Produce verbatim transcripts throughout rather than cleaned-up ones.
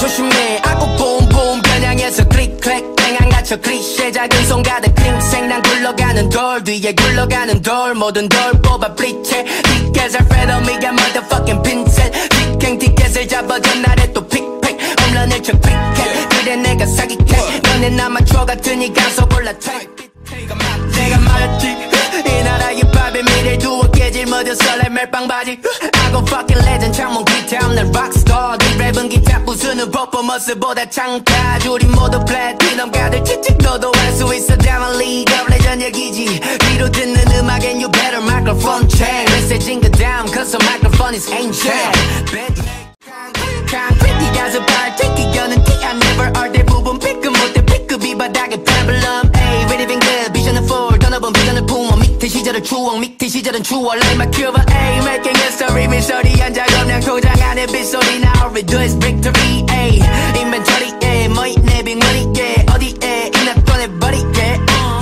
조심해 아고 봄봄 겨냥해서 클릭 클릭 땡안 갇혀 클리셰 작은 손 가득 킹생 난 굴러가는 돌 뒤에 굴러가는 돌 모든 돌 뽑아 블리체 티켓을 페더미가 motherfucking 핀셋 티켓 티켓을 잡아줘 나를 또 픽픽 홈런을 쳐 크리켓 그래 내가 사기캐 너넨 아마추어 같으니까 서골라 내가 말했지 이 나라의 밥에 미래를 두어 깨질 모든 설레 멜빵 바지 I go fucking legend 창문 기타 없는 락스타 네 랩은 기타 부수는 퍼포먼스보다 창타 우리 모두 플래티넘 가들 칙칙 너도 할 수 있어 Diamond League of Legend 얘기지 귀로 듣는 음악엔 you better microphone check 메시지인 그 다음 cause the microphone is ancient concrete 가서 발 튀기 여는 티 I never are 대부분 피크 못해 피크비 바닥에 problem ayy ready been good vision for 떠나본 비전을 품어 밑에 시절의 추억 밑에 시절은 추월 like my Cuba ayy making history 미소리 한 작업 냥 도장 안에 빗소리 now we do is victory ayy inventory ayy 뭐이 내 빅머니 yeah 어디에 이나 꺼내버리게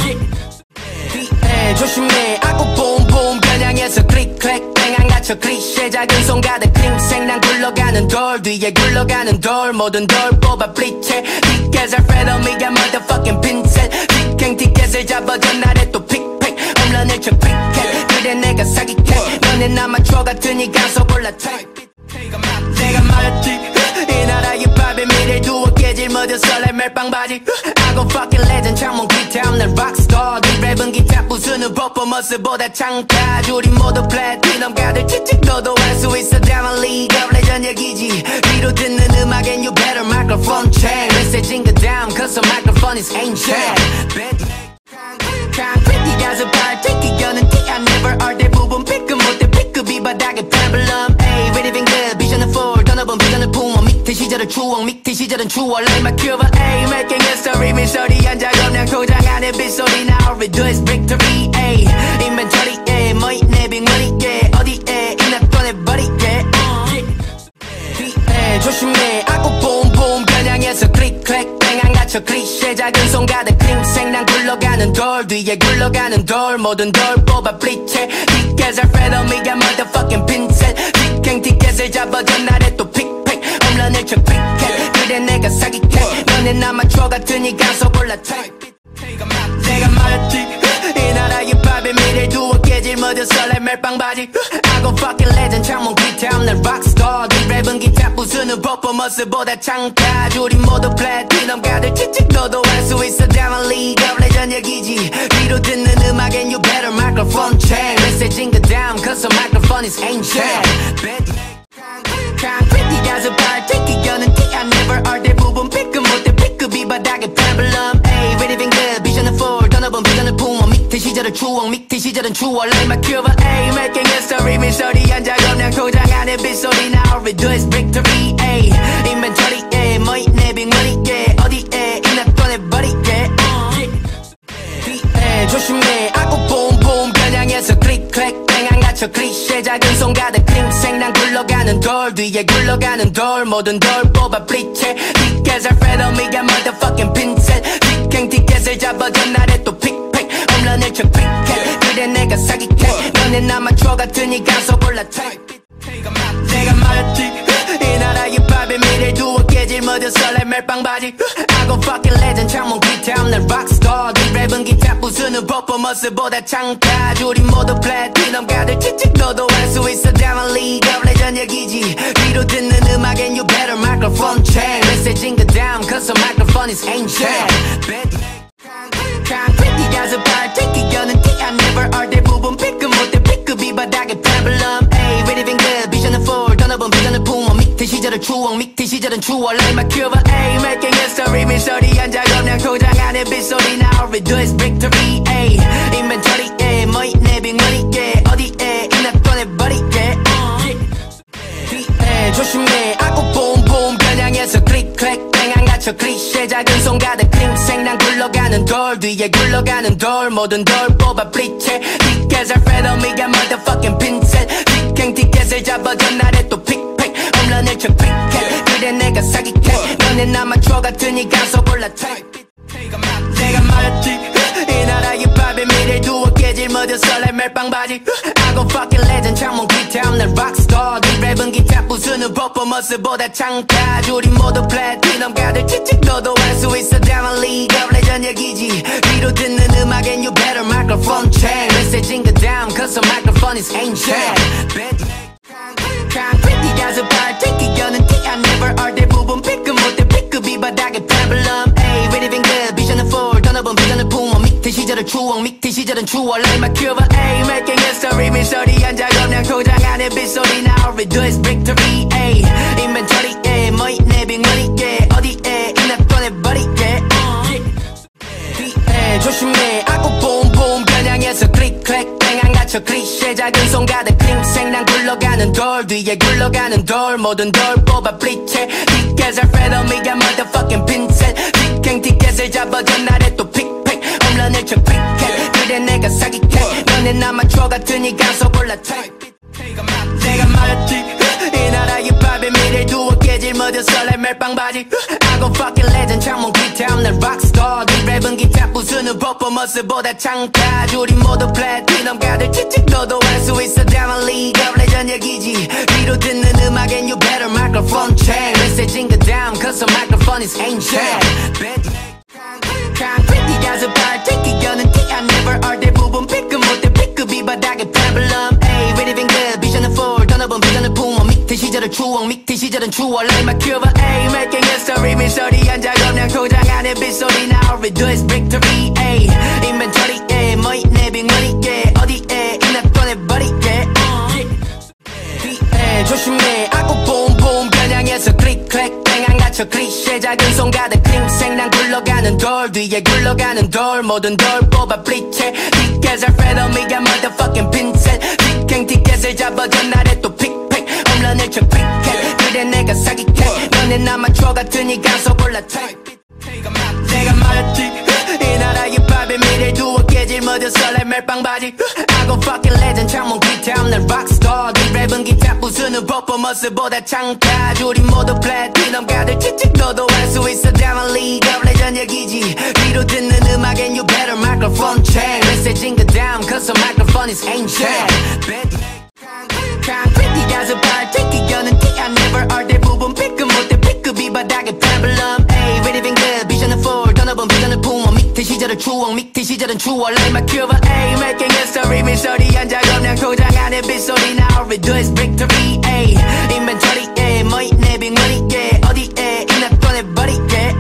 uh. 조심해 아고 봄봄 겨냥해서 클릭 클릭 땡안 갇혀 클리셰 작은 손 가득 킹생 난 굴러가는 돌 뒤에 굴러가는 돌 모든 돌 뽑아 블리체 티켓을 페더미가 motherfucking 핀셋 티켓 티켓을 잡아줘 나를 또 픽픽 홈런을 쳐 크리켓 그래 내가 사기캐 너넨 아마추어 같으니까 서골라 내가 말했지 이 나라의 밥에 미래를 두어 깨질 모든 설레 멜빵 바지 I go fucking legend 창문 기타 없는 락스타 네 랩은 기타 부수는 퍼포먼스보다 창타 우리 모두 플래티넘 가들 칙칙 너도 할 수 있어 Diamond League of Legend 얘기지 귀로 듣는 음악엔 you better microphone check 메시지인 그 다음 cause the microphone is ancient concrete 가서 발 튀기 여는 티 I never are 대부분 피크 못해 피크비 바닥에 problem ayy ready been good vision for 떠나본 비전을 품어 밑에 시절의 추억 밑에 시절은 추월 like my Cuba ayy making history 미소리 한 작업 냥 도장 안에 빗소리 now we do is victory ayy inventory ayy 뭐이 내 빅머니 yeah 어디에 이나 꺼내버리게 uh. 조심해 아고 봄봄 겨냥해서 클릭 클릭 땡안 갇혀 클리셰 작은 손 가득 킹생 난 굴러가는 돌 뒤에 굴러가는 돌 모든 돌 뽑아 블리체 티켓을 페더미가 motherfucking 핀셋 티켓 티켓을 잡아줘 나를 또 픽픽 홈런을 쳐 크리켓 그래 내가 사기캐 너넨 아마추어 같으니까 서골라 내가 말했지 이 나라의 밥에 미래를 두어 깨질 모든 설레 멜빵 바지 I go fucking legend 창문 기타 없는 락스타 네 랩은 기타 부수는 퍼포먼스보다 창타 우리 모두 플래티넘 가들 칙칙 너도 할 수 있어 Diamond League of Legend 얘기지 귀로 듣는 음악엔 you better microphone check 메시지인 그 다음 cause the microphone is ancient concrete 가서 발 튀기 여는 티 I never are 대부분 피크 못해 피크비 바닥에 problem ayy ready been good vision for 떠나본 비전을 품어 밑에 시절의 추억 밑에 시절은 추월 like my Cuba ayy making history 미소리 한 작업 냥 도장 안에 빗소리 now we do is victory ayy inventory ayy 뭐이 내 빅머니 yeah 어디에 이나 꺼내버리게 uh. 조심해 아고 봄봄 겨냥해서 클릭 클릭 땡안 갇혀 클리셰 작은 손 가득 킹생 난 굴러가는 돌 뒤에 굴러가는 돌 모든 돌 뽑아 블리체 티켓을 페더미가 motherfucking 핀셋 티켓 티켓을 잡아줘 나를 또 픽픽 홈런을 쳐 크리켓 그래 내가 사기캐 너넨 아마추어 같으니까 서골라 내가 말했지 이 나라의 밥에 미래를 두어 깨질 모든 설레 멜빵 바지 I go fucking legend 창문 기타 없는 락스타 네 랩은 기타 부수는 퍼포먼스보다 창타 우리 모두 플래티넘 가들 칙칙 너도 할 수 있어 Diamond League of Legend 얘기지 귀로 듣는 음악엔 you better microphone check 메시지인 그 다음 cause the microphone is ancient concrete 가서 발 튀기 여는 티 I never are 대부분 피크 못해 피크비 바닥에 problem ayy ready been good vision for 떠나본 비전을 품어 밑에 시절의 추억 밑에 시절은 추월 like my Cuba ayy making history 미소리 한 작업 냥 도장 안에 빗소리 now we do is victory ayy inventory ayy 뭐이 내 빅머니 yeah 어디에 이나 꺼내버리게 uh. 조심해 아고 봄봄 겨냥해서 클릭 클릭 땡안 갇혀 클리셰 작은 손 가득 킹생 난 굴러가는 돌 뒤에 굴러가는 돌 모든 돌 뽑아 블리체 티켓을 페더미가 motherfucking 핀셋 티켓 티켓을 잡아줘 나를 또 픽픽 홈런을 쳐 크리켓 그래 내가 사기캐 너넨 아마추어 같으니까 서골라 내가 말했지 이 나라의 밥에 미래를 두어 깨질 모든 설레 멜빵 바지 I go fucking legend 창문 기타 없는 락스타 네 랩은 기타 부수 부수는 퍼포먼스보다 창까지 우리 모두 플래티넘 가득 칙칙 너도 할 수 있어 Diamond League of Legend 얘기지 귀로 듣는 음악엔 you better microphone check 메시지인 그 다음 cause the microphone is ancient concrete 가서 발대기 여는 티 I never are 대부분 B급 못해 B급이 바닥에 problem Ay really been good 비전은 full 떠나본 비전을 품어 밑에 시절은 추억 밑에 시절은 추억 like my Cuba Ay making history 미소리 한 작업 난 고장 안에 빗소리 now all we do is victory Ay inventory yeah 뭐 있네 빅머니 yeah 어디에 있나 꺼내버리 yeah yeah 조심해 아구 봄봄 겨냥해서 클릭 클릭 땡안 갇혀 클리셰 작은 손 가득 킹생 난 굴러가는 돌 뒤에 굴러가는 돌 모든 돌 뽑아 블리체 티켓을 페더미가 motherfucking 핀셋 티켓 티켓을 잡아 전날에 또 픽픽 홈런을 쳐 크리켓 그래 내가 사기캐 너네 아마추어 같으니까 속올라 내가 말했지 이 나라의 밥에 미래를 두어 깨질 모든 설레 멜빵 바지 I go fucking legend 창문 기타 없는 락스타 네 랩은 기타 부수는 퍼포먼스보다 창까지 우리 모두 플래티넘 가득 칙칙 너도 할 수 있어 Diamond League of Legend 얘기지 귀로 듣는 음악엔 you better microphone check 메시지인 그 다음 cause the microphone is ancient concrete 가서 발대기 여는 티 I never are 대부분 B급 못해 B급이 바닥에 problem Ay really been good 비전은 full 떠나본 비전을 품어 밑에 시절은 추억 밑에 시절은 추억 like my Cuba Ay making history 미소리 한 작업 난 고장 안에 빗소리 now all we do is victory Ay inventory yeah 뭐 있네 빅머니 yeah 어디에 있나 꺼내버리 yeah yeah 조심해 아구 봄봄 겨냥해서 클릭 클릭 땡안 갇혀 클리셰 작은 손 가득 킹생 난 굴러가는 돌 뒤에 굴러가는 돌 모든 돌 뽑아 블리체 티켓을 페더미가 motherfucking 핀셋 티켓 티켓을 잡아 전날에 또 픽픽 홈런을 쳐 크리켓 그래 내가 사기캐 너넨 아마추어 같으니까 속올라 내가 말했지 이 나라의 밥에 미래를 두어 깨질 모든 설레 멜빵 바지 I go fucking legend 창문 기타 없는 락스타 네 랩은 기타 부수는 퍼포먼스보다 창까지 우리 모두 플래티넘 가득 칙칙 너도 할 수 있어 Diamond League of Legend 얘기지 귀로 듣는 음악엔 you better microphone check 메시지인 그 다음 cause the microphone is ancient concrete 가서 발대기 여는 티 I never are 대부분 B급 못해 B급이 바닥에 problem Ay really been good 비전은 full 떠나본 비전을 품어 밑에 시절은 추억 밑에 시절은 추억 like my Cuba Ay making history 미소리 한 작업 난 고장 안에 빗소리 now all we do is victory Ay inventory yeah 뭐 있네 빅머니 yeah 어디에 있나 꺼내버리 yeah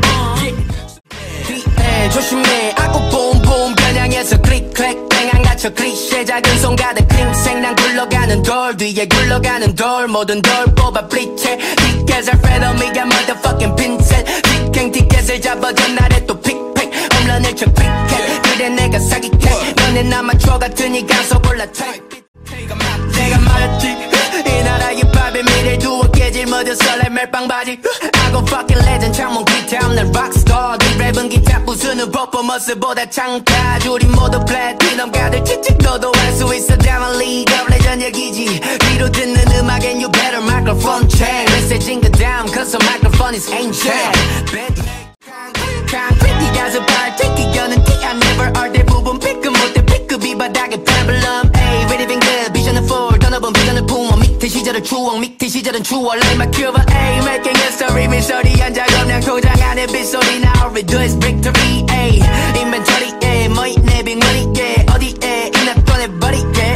yeah 조심해 아구 봄봄 겨냥해서 클릭 클릭 땡안 갇혀 클리셰 작은 손 가득 킹생 난 굴러가는 돌 뒤에 굴러가는 돌 모든 돌 뽑아 블리체 티켓을 페더미가 motherfucking 핀셋 티켓 티켓을 잡아 전날에 또 픽픽 홈런을 쳐 크리켓 그래 내가 사기캐 너넨 아마추어 같으니까 속올라 내가 말했지 이 나라의 밥에 미래를 두어 깨질 모든 설레 멜빵 바지 I go fucking legend 창문 기타 없는 락스타 네 랩은 기타 부수는 퍼포먼스보다 창까지 우리 모두 플래티넘 가득 칙칙 너도 할 수 있어 Diamond League of Legend 얘기지 귀로 듣는 음악엔 you better microphone check 메시지인 그 다음 cause the microphone is ancient concrete 가서 발대기 여는 티 I never are 대부분 B급 못해 B급이 바닥에 problem Ay really been good 비전은 full 떠나본 비전을 품어 밑에 시절은 추억 밑에 시절은 추억 like my Cuba Ay making history 미소리 한 작업 난 고장 안에 빗소리 now all we do is victory Ay inventory yeah 뭐 있네 빅머니 yeah 어디에 있나 꺼내버리 yeah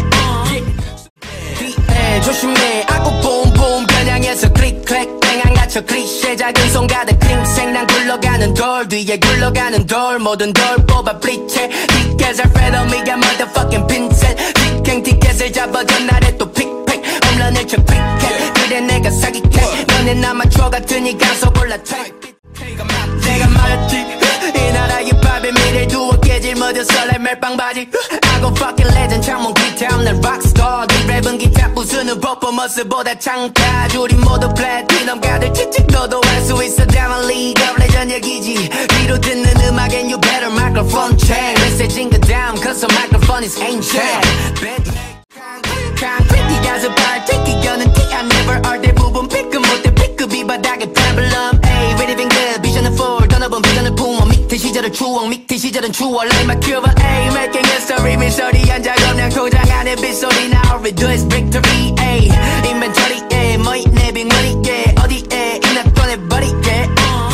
yeah 조심해 아구 봄봄 겨냥해서 클릭 클릭 땡안 갇혀 클리셰 작은 손 가득 킹생 난 굴러가는 돌 뒤에 굴러가는 돌 모든 돌 뽑아 블리체 티켓을 페더미가 motherfucking 핀셋 티켓 티켓을 잡아 전날에 또 픽픽 홈런을 쳐 크리켓 그래 내가 사기캐 너넨 아마추어 같으니까 속올라 내가 말했지 이 나라의 밥에 미래를 두어 깨질 모든 설레 멜빵 바지 I go fucking legend 창문 기타 없는 락스타 네 랩은 기타 부수는 퍼포먼스보다 창까지 우리 모두 플래티넘 가득 칙칙 너도 할 수 있어 Diamond League of Legend 얘기지 귀로 듣는 음악엔 you better microphone check 메시지인 그 다음 cause the microphone is ancient concrete 가서 발대기 여는 티 I never are 대부분 B급 못해 B급이 바닥에 problem Ay really been good 비전은 full 떠나본 비전을 품어 밑에 시절은 추억 밑에 시절은 추억 like my Cuba Ay making history 미소리 한 작업 난 고장 안에 빗소리 now all we do is victory Ay inventory yeah 뭐 있네 빙어리게 어디에 있나 꺼내버리게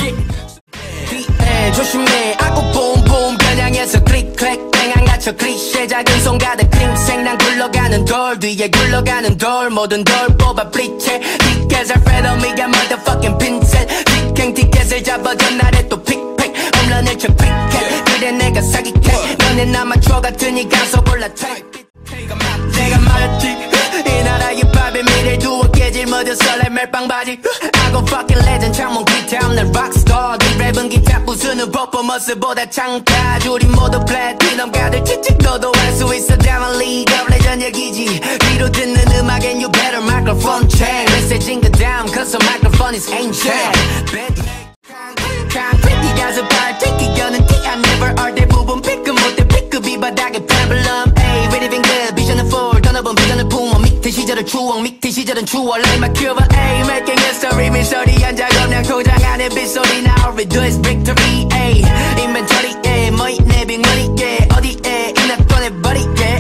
뒤에 조심해 아구 봄봄 겨냥해서 클릭 클릭 땡안 갇혀 클리셰 작은 손 가득 킹생 난 굴러가는 돌 뒤에 굴러가는 돌 모든 돌 뽑아 블리체 티켓을 페더미가 motherfucking 핀셋 티켓 티켓을 잡아 전날에 또 픽픽 홈런을 쳐 크리켓 그래 내가 사기캐 너넨 아마추어 같으니까 서볼라 내가 말했지 이 나라의 밥에 미래를 두어 깨질 모두 설레 멜빵 바지 I go fucking legend 창문 기타 없는 락스타 이 랩은 기타 부수는 퍼포먼스보다 창타 우리 모두 플래티넘 가들 칙칙 너도 할 수 있어 Diamond League of Legend 얘기지 귀로 듣는 음악엔 you better microphone check 메시지인 그 다음 cause the microphone is ancient concrete 가서 발티기 여는 티 I never are 대부분 피크 못해 피크비 바닥에 problem ay ready been good vision은 full 떠나본 비전을 품어 밑에 시절은 추억 밑에 시절은 추억 like my Cuba ay making history 미소리 한 작업 난 고장 안에 빗소리 now all we do is victory ay inventory ay 뭐 있네 빙어리 yeah 어디에 있나 꺼내버리게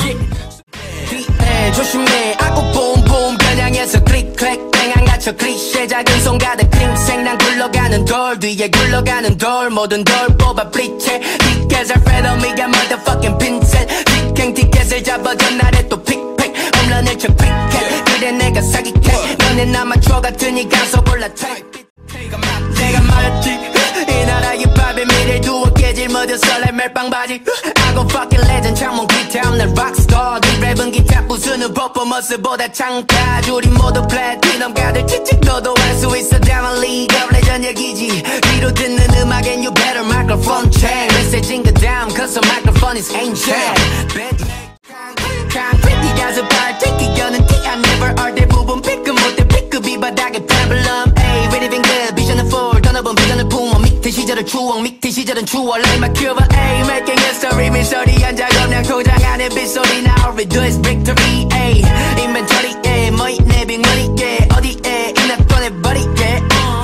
뒤에 조심해 아구 봄봄 겨냥해서 클릭 클릭 땡안 갇혀 클리셰 작은 손 가득 킹생 난 굴러가는 돌 뒤에 굴러가는 돌 모든 돌 뽑아 블리체 티켓을 페더미가 motherfucking 핀셋 티켓 티켓을 잡아 전날에 또 픽픽 홈런을 쳐 크리켓 그래 내가 사기캐 너넨 아마추어 같으니까 서볼라 내가 말했지 이 나라의 밥에 미래를 두어 깨질 모두 설레 멜빵 바지 I go fucking legend 창문 기타 없는 락스타 이 랩은 기타 부수는 퍼포먼스보다 창타 우리 모두 플래티넘 가들 칙칙 너도 할 수 있어 Diamond League of Legend 얘기지 귀로 듣는 음악엔 you better microphone check 메시지인 그 다음 cause the microphone is ancient concrete 가서 발티기 여는 티 I never are 대부분 피크 못해 피크비 바닥에 problem ay ready been good vision은 full 떠나본 비전을 품어 밑에 시절은 추억 밑에 시절은 추억 like my Cuba ay making history 미소리 한 작업 난 고장 안에 빗소리 now all we do is victory ay inventory ay 뭐 있네 빙어리 yeah 어디에 있나 꺼내버리게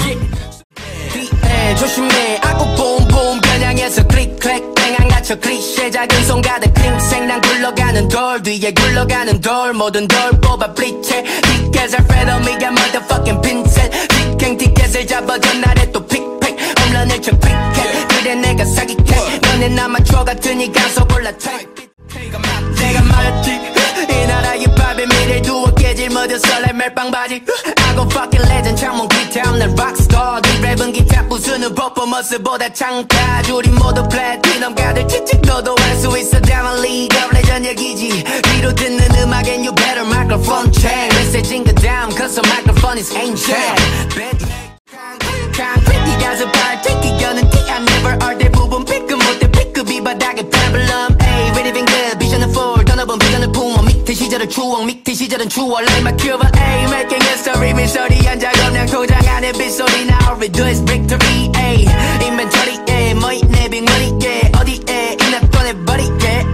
뒤에 조심해 아구 봄봄 겨냥해서 클릭 클릭 땡안 갇혀 클리셰 작은 손 가득 킹생 난 굴러가는 돌 뒤에 굴러가는 돌 모든 돌 뽑아 블리체 티켓을 페더미가 motherfucking 핀셋 티켓 티켓을 잡아 전날에 또 픽픽 홈런을 쳐 크리켓 그래 내가 사기캐 너넨 아마추어 같으니까 서볼라 내가 말했지 이 나라의 밥에 미래를 두어 깨질 모두 설레 멜빵 바지 I go fucking legend 창문 기타 없는 락스타 이 랩은 기타 부수는 퍼포먼스보다 창타 우리 모두 플래티넘 가들 칙칙 너도 할 수 있어 Diamond League of Legend 얘기지 귀로 듣는 음악엔 you better microphone check 메시지인 그 다음 cause the microphone is ancient concrete 가서 발티기 여는 티 I never are 대부분 피크 못해 피크비 바닥에 problem ay ready been good vision은 full 떠나본 비전을 품어 밑에 시절은 추억 밑에 시절은 추억 like my Cuba ay making history 미소리 한 작업 난 고장 안에 빗소리 now all we do is victory ay inventory ay 뭐 있네 빙어리 yeah 어디에 있나 꺼내버리게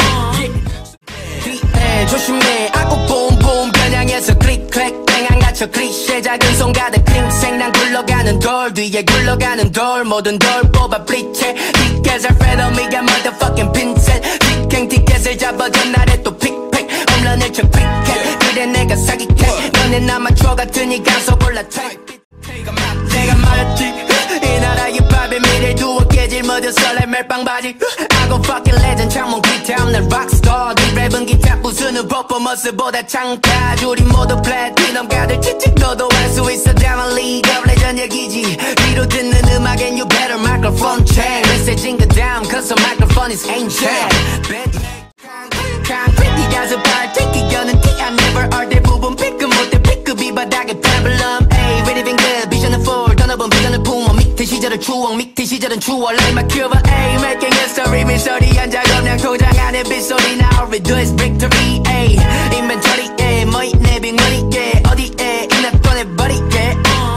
뒤에 조심해 아구 봄봄 겨냥해서 클릭 클릭 땡안 갇혀 클리셰 작은 손 가득 킹생 난 굴러가는 돌 뒤에 굴러가는 돌 모든 돌 뽑아 블리체 티켓을 페더미가 motherfucking 핀셋 티켓 티켓을 잡아 전날에 또 픽픽 홈런을 쳐 크리켓 그래 내가 사기캐 너넨 아마추어 같으니까 서볼라 내가 말했지 이 나라의 밥에 미래를 두어 깨질 모두 설레 멜빵 바지 I go fucking legend 창문 기타 없는 락스타 이 랩은 기타 부수는 퍼포먼스보다 창타 우리 모두 플래티넘 가들 칙칙 너도 할 수 있어 Diamond League of Legend 얘기지 귀로 듣는 음악엔 you better microphone check 메시지인 그 다음 cause the microphone is ancient concrete 가서 발티기 여는 티 I never are 대부분 피크 못해 피크비 바닥에 problem ay ready been good vision은 full 떠나본 비전을 품어 밑에 시절은 추억 밑에 시절은 추억 like my Cuba ay making history 미소리 한 작업 난 고장 안에 빗소리 now all we do is victory ay inventory ay 뭐 있네 빙어리 yeah 어디에 있나 꺼내버리게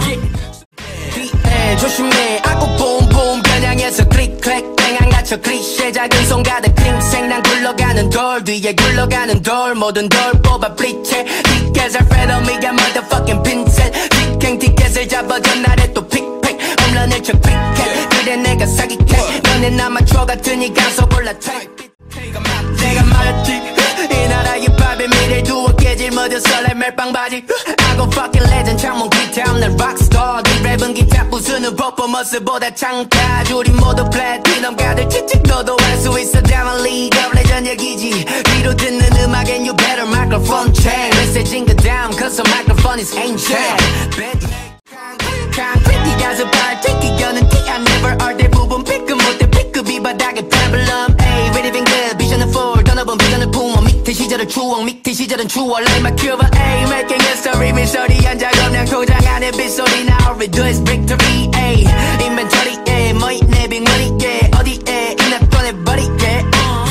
뒤에 조심해 아구 봄봄 겨냥해서 클릭 클릭 땡안 갇혀 클리셰 작은 손 가득 킹생 난 굴러가는 돌 뒤에 굴러가는 돌 모든 돌 뽑아 블리체 티켓을 페더미가 motherfucking 핀셋 티켓 티켓을 잡아 전날에 또 픽픽 홈런을 쳐 크리켓 그래 내가 사기캐 너넨 아마추어 같으니까 서볼라 내가 말했지 이 나라의 밥에 미래를 두어 깨질 모두 설레 멜빵 바지 I go fucking legend 창문 기타 없는 락스타 네 랩은 기타 부수는 퍼포먼스보다 창타 우린 모두 플래티넘 가득 칙칙 너도 할 수 있어 Diamond League of Legend 얘기지 귀로 듣는 음악엔 you better microphone check 메시지인 그 다음 cause the microphone is ancient concrete 가슴발 튀기려는 티 I never are 대부분 피크 못해 피크비 바닥에 problem Ay reading good vision은 full 더 넓은 비전을 품어 밑에 시절은 추억 밑에 시절은 추억 like my Cuba Ay making history 미소리 한 작업량 도장 안에 빗소리 Now all we do is victory Ay inventory yeah 뭐 있네 빅머니 yeah 어디에 있나 꺼내버리게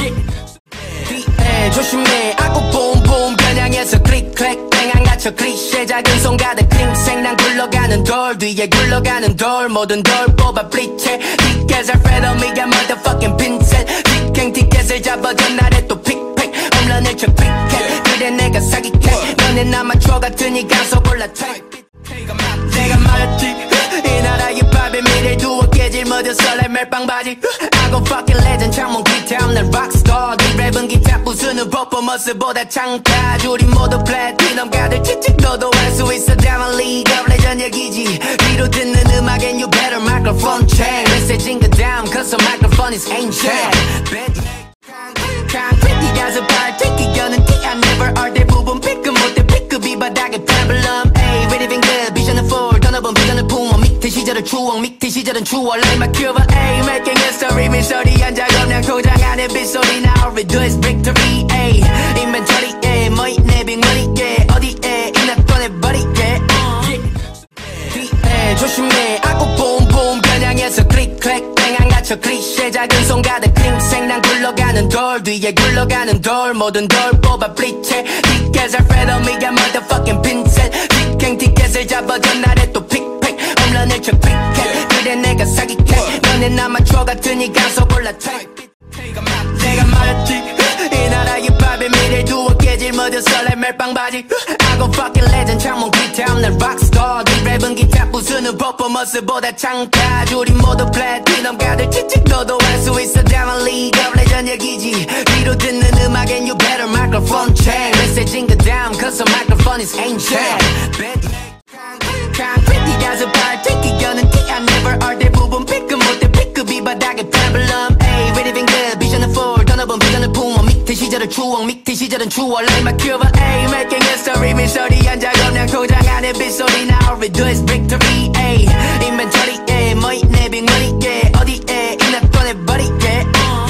뒤에 조심해 아구 봄봄 겨냥해서 클릭 클릭 땡안 갇혀 클리셰 작은 손 가득 킹생 난 굴러가는 돌 뒤에 굴러가는 돌 모든 돌 뽑아 블리체 티켓을 페더미가 motherfucking 핀셋 티켓 티켓을 잡아 전날에 또 픽픽 홈런을 쳐 크리켓 그래 내가 사기캐 너네 아마추어 같으니까 쏘볼라 내가 말했지 이 나라의 밥에 미래 두어 깨질 머드 설레 멜빵 바지 I go fucking legend 창문 기타 없는 rockstar 네 랩은 기타 부수는 퍼포먼스보다 창타 우린 모두 플래티넘 가득 칙칙 너도 할 수 있어 Diamond League of Legend 얘기지 귀로 듣는 음악엔 you better microphone check 메시지인 그 다음 cause the microphone is ancient concrete 가슴발 튀기려는 티 I never are 대부분 피크 못해 피크비 바닥에 problem Ay reading good vision은 full 더 넓은 비전을 품어 밑에 시절은 추억 밑에 시절은 추억 like my Cuba Ay making history 미소리 한 작업량 도장 안에 빗소리 Now all we do is victory Ay inventory yeah 뭐 있네 빅머니 yeah 어디에 있나 꺼내버리게 뒤에 조심해 아구 봄봄 겨냥해서 클릭 클릭 땡안 갇혀 클리셰 작은 손 가득 킹생 난 굴러가는 돌 뒤에 굴러가는 돌 모든 돌 뽑아 블리체 티켓을 페더미가 motherfucking 핀셋 티켓 티켓을 잡아 전날에 또 픽픽 홈런을 쳐 크리켓 그래 내가 사기캐 너네 아마추어 같으니까 쏘볼라 내가 말했지 이 나라의 밥에 미래 두어 깨질 머드 설레 멜빵 바지 I go fucking legend 창문 기타 없는 rockstar 네 랩은 기타 부수는 퍼포먼스보다 창타 우린 모두 플래티넘 가득 칙칙 너도 할 수 있어 Diamond League of Legend 얘기지 귀로 듣는 음악엔 you better microphone check 메시지인 그 다음 cause the microphone is ancient concrete 가슴발 튀기려는 티 I never are 대부분 피크 못해 피크비 바닥에 problem Ay reading good vision은 full 더 넓은 비전을 품어 밑에 시절은 추억 밑에 시절은 추억 like my Cuba Ay making history 미소리 한 작업량 도장 안에 빗소리 Now all we do is victory Ay inventory yeah 뭐 있네 빅머니 yeah 어디에 있나 꺼내버리게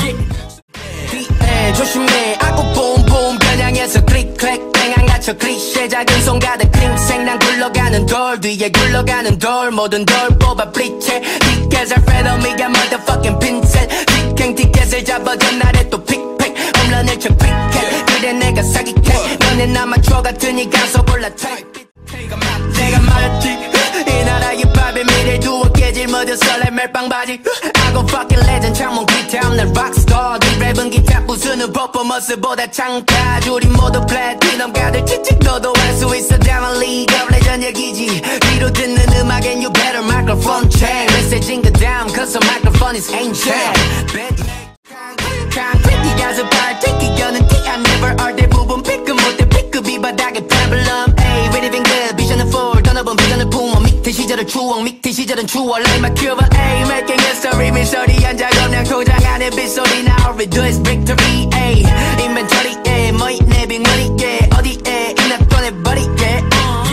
뒤에 조심해 아구 봄봄 겨냥해서 클릭 클릭 땡안 갇혀 클리셰 작은 손 가득 킹생 난 굴러가는 돌 뒤에 굴러가는 돌 모든 돌 뽑아 블리체 티켓을 페더미가 motherfucking 핀셋 티켓 티켓을 잡아 전날에 또 픽픽 홈런을 쳐 크리켓 그래 내가 사기캐 너네 아마추어 같으니까 쏘볼라 내가 말했지 이 나라의 밥에 미래 두어 깨질 머드 설레 멜빵 바지 I go fucking legend 창문 기타 없는 rockstar 네 랩은 기타 부수는 퍼포먼스보다 창타 우린 모두 플래티넘 가득 칙칙 너도 할 수 있어 Diamond League of Legend 얘기지 귀로 듣는 음악엔 you better microphone check 메시지인 그 다음 cause the microphone is ancient concrete 가슴발 튀기려는 티 I never are 대부분 피크 못해 피크비 바닥에 problem Ay reading good vision은 full 더 넓은 비전을 품어 밑에 시절은 추억 밑에 시절은 추억 like my Cuba Ay making history 미소리 한 작업량 도장 안에 빗소리 Now all we do is victory Ay inventory yeah 뭐 있네 빅머니 yeah 어디에 있나 꺼내버리게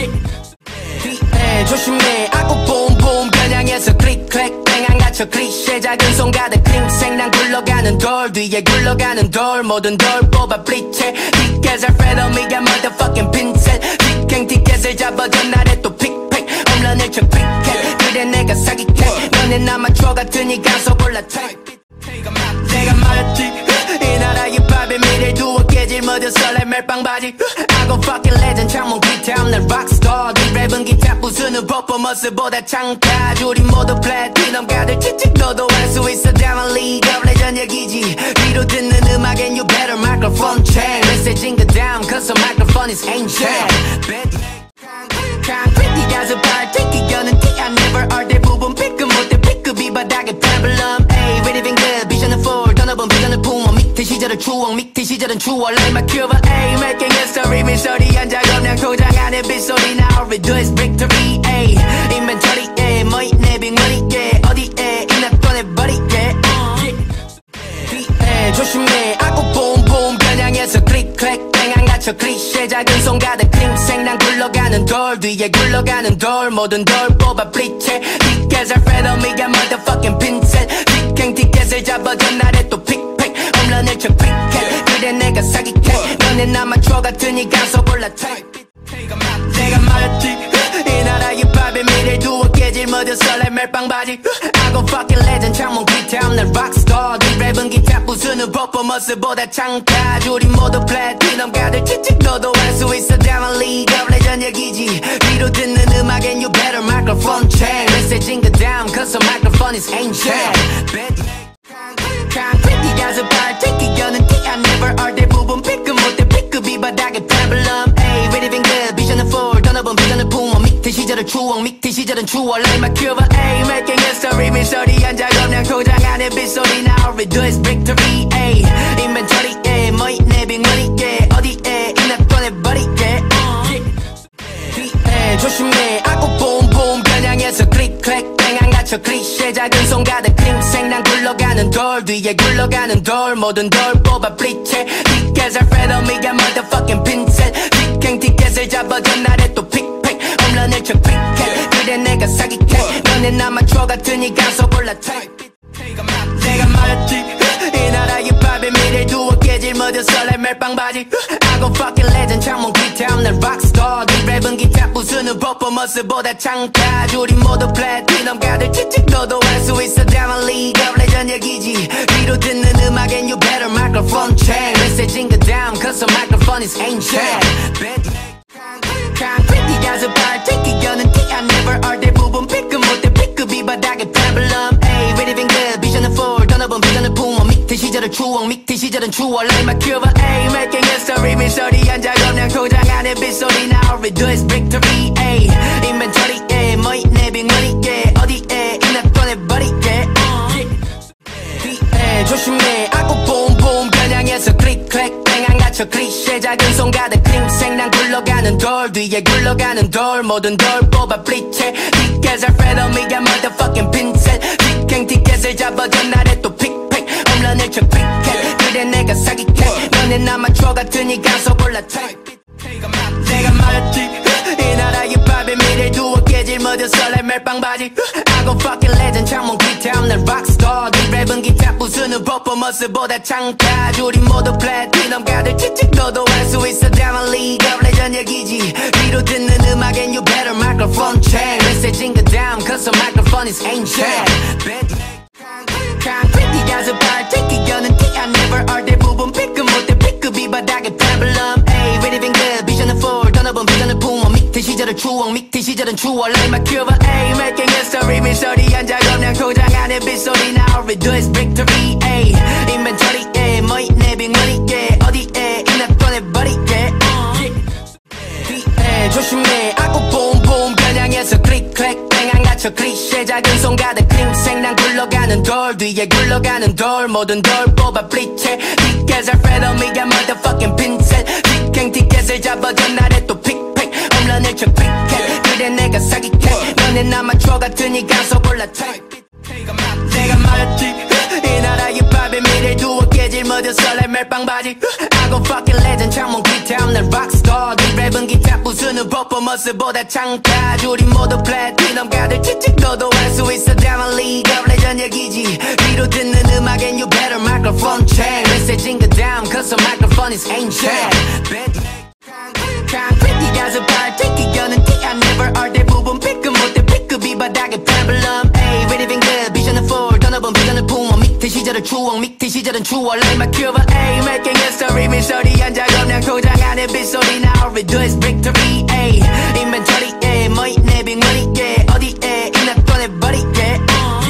뒤에 조심해 아구 봄봄 겨냥해서 클릭 클릭 땡안 갇혀 클리셰 작은 손 가득 킹생 난 굴러가는 돌 뒤에 굴러가는 돌 모든 돌 뽑아 블리체 티켓을 페더미가 motherfucking 핀셋 티켓 티켓을 잡아 전날에 또 픽픽 홈런을 쳐 크리켓 그래 내가 사기캐 너네 아마추어 같으니까 쏘볼라 내가 말했지 이 나라의 밥에 미래 두어 깨질 머드 설레 멜빵 바지 I go fucking legend 창문 기타 없는 rockstar 네 랩은 기타 부수는 퍼포먼스보다 창타 우린 모두 플래티넘 가득 칙칙 너도 할 수 있어 Diamond League of Legend 얘기지 귀로 듣는 음악엔 you better microphone check 메시지인 그 다음 cause the microphone is ancient concrete 가슴발 튀기려는 티 I never are 대부분 피크 못해 피크비 바닥에 problem Ay reading good vision은 full 더 넓은 비전을 품어 밑에 시절은 추억 밑에 시절은 추억 like my Cuba Ay making history 미소리 한 작업량 도장 안에 빗소리 Now all we do is victory Ay 갇혀 클리셰 작은 손 가득 크림색 난 굴러가는 돌 뒤에 굴러가는 돌 모든 돌 뽑아 블리체 티켓을 페더미가 motherfucking 핀셋 직행 티켓을 잡아줘 나를 또 픽픽 홈런을 쳐 크리켓 그래 내가 사기캐 너넨 아마추어 같으니까 서골라 타입 내가 말했지 이 나라의 밥에 미를 두어 깨질 모두 설레 멜빵 바지 I go fucking legend 창문 기타 없는 락스타 네 랩은 기타 부수는 퍼포먼스보다 창타 우리 모두 플래티넘 가들 칙칙 너도 할 수 있어 Diamond League of Legend 얘기지 귀로 듣는 음악엔 you better microphone check 메시지인 그 다음 cause the microphone is ancient concrete 가서 발 튀기려는 티 I never are 대부분 피크 못해 피크비 바닥에 problem Ay really been good 비전은 full 떠나본 비전을 품어 밑에 시절은 추억 밑에 시절은 추월 Like my Cuba Ay making history 미소리 한 작업량 도장 안에 빗소리 Now all we do is victory Ay inventory yeah 뭐 있네 빅머니 yeah 어디에 있나 꺼내버리게 뒤에 조심해 아고 봄봄 겨냥해서 클릭 클릭 땡안 갇혀 클리셰 작은 손 가득 크림색 난 굴러가는 돌 뒤에 굴러가는 돌 모든 돌 뽑아 블리체 티켓을 페더미가 motherfucking 핀셋 직행 티켓을 잡아줘 나를 또 픽픽 홈런을 쳐 크리켓 그래 내가 사기캐 너넨 아마추어 같으니까 서골라 타입 내가 말했지 이 나라의 밥에 미를 두어 깨질 모두 설레 멜빵 바지 I go fucking legend 창문 기타 없는 락스타 네 랩은 기타 부수는 퍼포먼스보다 창타 우리 모두 플래티넘 가들 칙칙 너도 할 수 있어 Diamond League of Legend 얘기지 귀로 듣는 음악엔 you better microphone check 메시지인 그 다음 cause the microphone is ancient concrete 가서 발 튀기려는 티 I never are 대부분 피크 못해 피크비 바닥에 problem Ay really been good 비전은 full 떠나본 비전을 품어 밑에 시절은 추억 밑에 시절은 추월 Like my Cuba Ay making history 미소리 한 작업량 도장 안에 빗소리 Now all we do is victory Ay inventory yeah 뭐 있네 빅머니 yeah 어디에 있나 꺼내버리게 뒤에 조심해 아고 봄봄 겨냥해서 클릭 클릭 땡안 갇혀 클리셰 작은 손 가득 크림색 난 굴러가는 돌 뒤에 굴러가는 돌 모든 돌 뽑아 블리체 티켓을 페더미가 motherfucking 핀셋 직행 티켓을 잡아줘 나를 또 픽픽 홈런을 쳐 크리켓 그래 내가 사기캐 너넨 아마추어 같으니까 서골라 타입 내가 말했지 이 나라의 밥에 미를 두어 깨질 모두 설레 멜빵 바지 I go fucking legend 창문 기타 없는 락스타 네 랩은 기타 부수는 퍼포먼스보다 창타 우리 모두 플래티넘 가들 칙칙 너도 할 수 있어 Diamond League of Legend 얘기지 귀로 듣는 음악엔 you better microphone check 메시지인 그 다음 cause the microphone is ancient concrete 가서 발 튀기려는 티 I never are 대부분 피크 못해 피크비 바닥에 problem Ay really been good 비전은 full 떠나본 비전을 품어 밑에 시절은 추억 밑에 시절은 추월 Like my Cuba Ay making history 미소리 한 작업량 도장 안에 빗소리 Now all we do is victory Ay inventory yeah 뭐 있네 빅머니 yeah 어디에 있나 꺼내버리게 뒤에 조심해 아고 봄봄 겨냥해서 클릭 클릭 땡안 갇혀 클리셰 작은 손 가득 크림색 난 굴러가는 돌 뒤에 굴러가는 돌 모든 돌 뽑아 블리체 티켓을 페더미가 motherfucking 핀셋 직행 티켓을 잡아줘 나를 또 픽픽 홈런을 쳐 크리켓 그래 내가 사기캐 너넨 아마추어 같으니까 서골라 타입 내가 말했지 이 나라의 밥에 미를 두어 깨질 모두 설레 멜빵 바지 I go fucking legend 창문 기타 없는 락스타 네 랩은 기타 부수는 퍼포먼스보다 창타 우리 모두 플래티넘 가들 칙칙 너도 할 수 있어 Diamond League of Legend 얘기지 귀로 듣는 음악엔 you better microphone check 메시지인 그 다음 cause the microphone is ancient concrete 가서 발 튀기려는 티 I never are 대부분 피크 못해 피크비 바닥에 problem Ay really been good 비전은 full 떠나본 비전을 품어 밑에 시절은 추억 밑에 시절은 추월 Like my Cuba Ay making history 미소리 한 작업량 도장 안에 빗소리 Now all we do is victory Ay inventory yeah 뭐 있네 빅머니 yeah 어디에 있나 꺼내버리게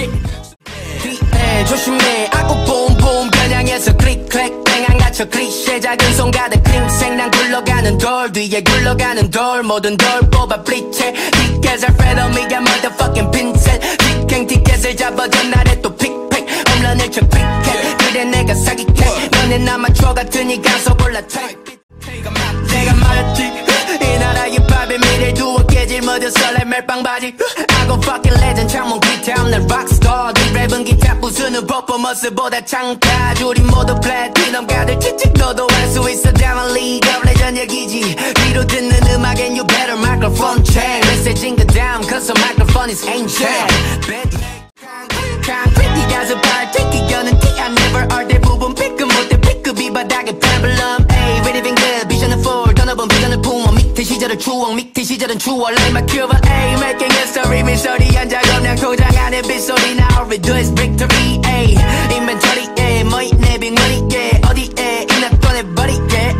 뒤에 조심해 아고 봄봄 겨냥해서 클릭 클릭 땡안 갇혀 클리셰 작은 손 가득 크림색 난 굴러가는 돌 뒤에 굴러가는 돌 모든 돌 뽑아 블리체 티켓을 페더미가 motherfucking 핀셋 직행 티켓을 잡아줘 나를 또 픽픽 홈런을 쳐 크리켓 그래 내가 사기캐 너넨 아마추어 같으니까 서골라 타입 내가 말했지 이 나라의 밥에 미를 두어 깨질 모두 설레 멜빵 바지 I go fucking legend 창문 기타 없는 락스타 이 랩은 기타 부수는 퍼포먼스보다 창타 우리 모두 플래티넘 가득 칙칙 너도 할 수 있어 Diamond League of Legend 얘기지 귀로 듣는 음악엔 you better microphone check 메시지인 그 다음 cause the microphone is ancient concrete 가서 발티기 여는 티 I never are 대부분 피크 못해 피크비 바닥에 페블럼 Ay ready been good 비전은 full 더 넓은 비전을 품어 밑에 시절의 추억 밑에 시절은 추억 Like my Cuba Ay making history 미소리 한 작업 냥 도장 안에 빗소리 Now we do is victory Ay inventory yeah 뭐이 내 빅머니 yeah 어디에 이났던 애 버리 yeah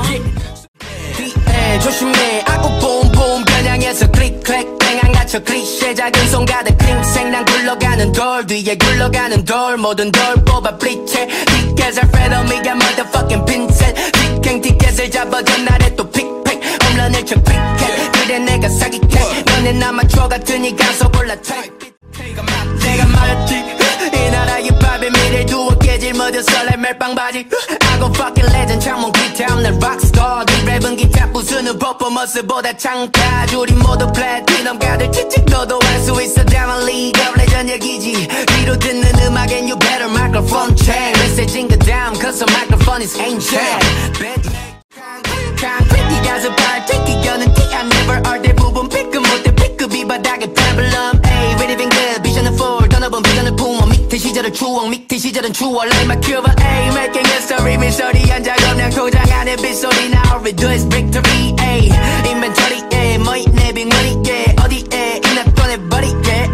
yeah 조심해 아구 봄봄 겨냥해서 클릭 클릭 땡안 갇혀 클리셰 작은 손 가득 킹생 난 굴러가는 돌 뒤에 굴러가는 돌 모든 돌 뽑아 블리체 티켓을 페더미가 motherfucking 핀셋 직행 티켓을 잡아줘 나를 또 픽픽 홈런을 쳐 크리켓 그래 내가 사기캐 너넨 아마추어 같으니 가서 골라 내가 말했지 이 나라의 밥에 미래를 두어 깨질 모두 설레 멜빵 바지 I go fucking legend 창문 기타 없는 락스타 이 랩은 기타 부수는 퍼포먼스보다 창타 우리 모두 플래티넘 가득 칙칙 너도 할 수 있어 Diamond League of Legend 얘기지 귀로 듣는 음악엔 you better microphone check 메시지인 그 다음 cause the microphone is ancient concrete 가서 발티기 여는 티 I never are 대부분 피크 못해 피크비 바닥에 페블럼 Ay ready been good 비전은 full 더 넓은 비전을 품어 밑에 시절의 추억 밑에 시절은 추억 Like my Cuba Ay making history 미소리 한 작업 냥 도장 안에 빗소리 Now we do is victory Ay inventory yeah 뭐이 내 빅머니 yeah 어디에 이났던 애 버리 yeah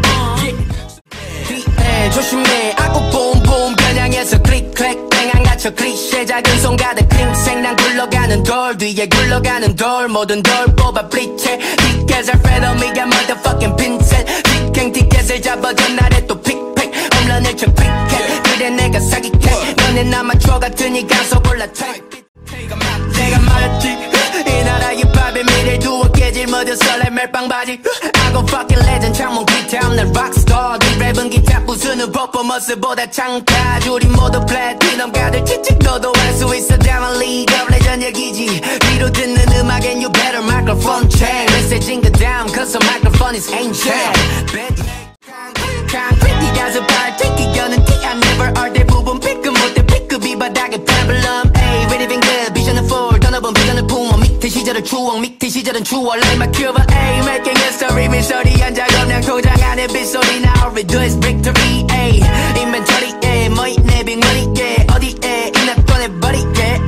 yeah 조심해 아구 봄봄 겨냥해서 클릭 클릭 땡안 갇혀 클리셰 작은 손 가득 킹생 난 굴러가는 돌 뒤에 굴러가는 돌 모든 돌 뽑아 블리체 티켓을 페더미가 motherfucking 핀셋 직행 티켓을 잡아줘 나를 또 픽픽 홈런을 쳐 크리켓 그래 내가 사기캐 너넨 아마추어 같으니 가서 골라 내가 말했지 이 나라의 밥에 미래를 두어 깨질 모두 설레 멜빵 바지 I go fucking legend 창문 기타 없는 락스타 이 랩은 기타 부수는 퍼포먼스보다 창타 우리 모두 플래티넘 가득 칙칙 너도 할 수 있어 Diamond League of Legend 얘기지 귀로 듣는 음악엔 you better microphone check 메시지인 그 다음 cause the microphone is ancient concrete 가서 발티기 여는 티 I never are 대부분 피크 못해 피크비 바닥에 페블럼 Ay ready been good 비전은 full 더 넓은 비전을 품어 밑에 시절의 추억 밑에 시절은 추억 Like my Cuba Ay making history 미소리 한 작업 냥 도장 안에 빗소리 Now we do is victory Ay inventory yeah 뭐이 내 빅머니 yeah 어디에 이났던 애 버리 yeah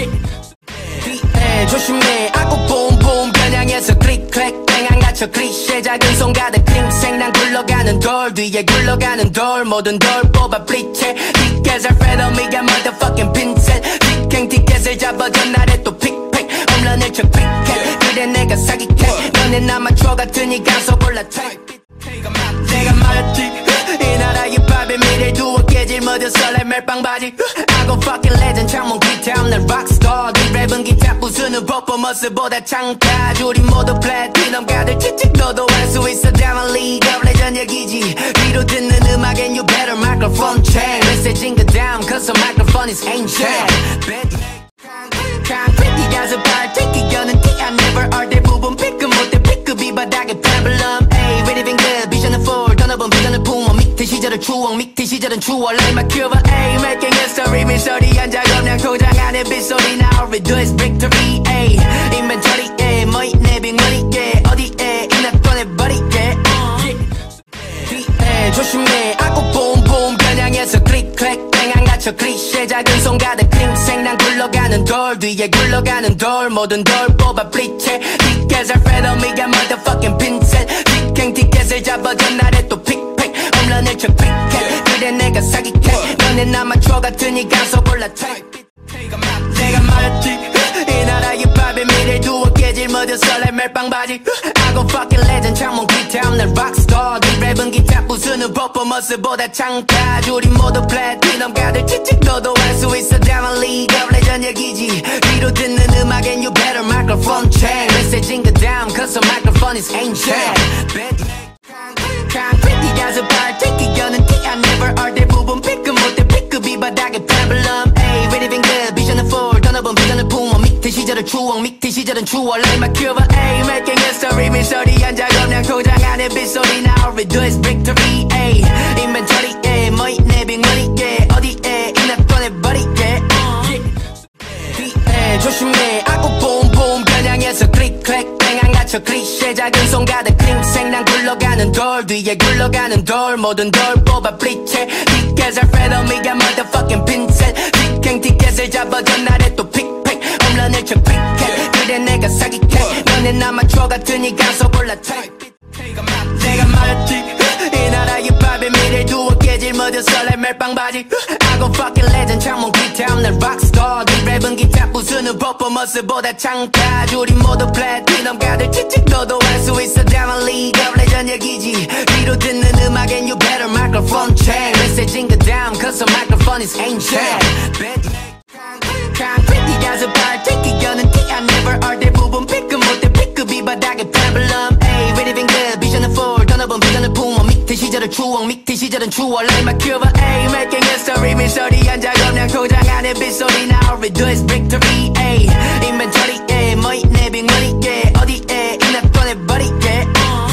yeah 조심해 아구 봄봄 겨냥해서 클릭 클릭 땡안 갇혀 클리셰 작은 손 가득 킹생 난 굴러가는 돌 뒤에 굴러가는 돌 모든 돌 뽑아 블리체 티켓을 페더미가 motherfucking 핀셋 직행 티켓을 잡아줘 나를 또 픽픽 홈런을 쳐 크리켓 그래 내가 사기캐 너넨 아마추어 같으니 가서 골라 내가 말했지 이 나라의 밥에 미래를 두어 깨질 모두 설레 멜빵 바지 I go fucking legend 창문 기타 없는 락스타 이 랩은 기타 부수는 퍼포먼스보다 창타 우리 모두 플래티넘 가득 칙칙 너도 할 수 있어 Diamond League of Legend 얘기지 귀로 듣는 음악엔 you better microphone check 메시지인 그 다음 cause the microphone is ancient concrete 가서 발티기 여는 티 I never are 대부분 피크 못해 피크비 바닥에 페블럼 Ay ready been good 비전은 full 더 넓은 비전을 품어 밑에 시절의 추억 밑에 시절은 추억 Like my Cuba Ay making history 미소리 한 작업 냥 도장 안에 빗소리 Now we do is victory Ay inventory yeah 뭐이 내 빅머니 yeah 어디에 이났던 애 버리 yeah yeah 조심해 아구 봄봄 겨냥해서 클릭 클릭 땡안 갇혀 클리셰 작은 손 가득 킹생 난 굴러가는 돌 뒤에 굴러가는 돌 모든 돌 뽑아 블리체 티켓을 페더미가 motherfucking 핀셋 직행 티켓을 잡아줘 나를 또 픽픽 홈런을 쳐 크리켓 그래 내가 사기캐 너넨 아마추어 같으니 가서 골라 내가 말했지 이 나라의 밥에 미래를 두어 깨질 모두 설레 멜빵 바지 I go fucking legend 창문 기타 없는 락스타 이 랩은 기타 부수는 퍼포먼스보다 창타 우리 모두 플래티넘 가득 칙칙 너도 할 수 있어 Diamond League of Legend 얘기지 귀로 듣는 음악엔 you better microphone check 메시지인 그 다음 cause the microphone is ancient concrete 가서 발티기 여는 티 I never are 대부분 피크 못해 피크비 바닥에 페블럼 Ay ready been good 비전은 full 더 넓은 비전을 품어 밑에 시절의 추억 밑에 시절은 추억 Like my Cuba Ay making history 미소리 한 작업 냥 도장 안에 빗소리 Now we do is victory Ay 굴러가는 돌 뒤에 굴러가는 돌 모든 돌 뽑아 블리체 티켓을 페더미가 motherfucking 핀셋 직행 티켓을 잡아 전날에 또 픽팩 홈런을 쳐 크리켓 그래 내가 사기캐 너넨 아마추어 같으니까 쏘골라 내가 말했지 이 나라의 밥에 미래를 두어 깨질 모든 설렘 멜빵 바지 I go fucking legend 창문 기타 없는 rockstar 이 랩은 기타 부수는 퍼포먼스보다 창타 우리 모두 플래티넘 가들 칙칙 너도 할 수 있어 Diamond League of Legend 얘기지 귀로 듣는 음악엔 you better microphone check 메시지인 그 다음 cause the microphone is ancient concrete 가서 발 튀기 여는 티 I never are 대부분 피크 못해 피크비 바닥에 problem ayy ready been good vision for 더 넓은 비전을 품어 밑에 시절의 추억 밑에 시절은 추월 like my Cuba ayy making history 미소리 한 작업 냥 도장 안에 빗소리 now we do is victory ayy inventory yeah 뭐이 내 빅머니 yeah 어디에 이났던 애 버리 yeah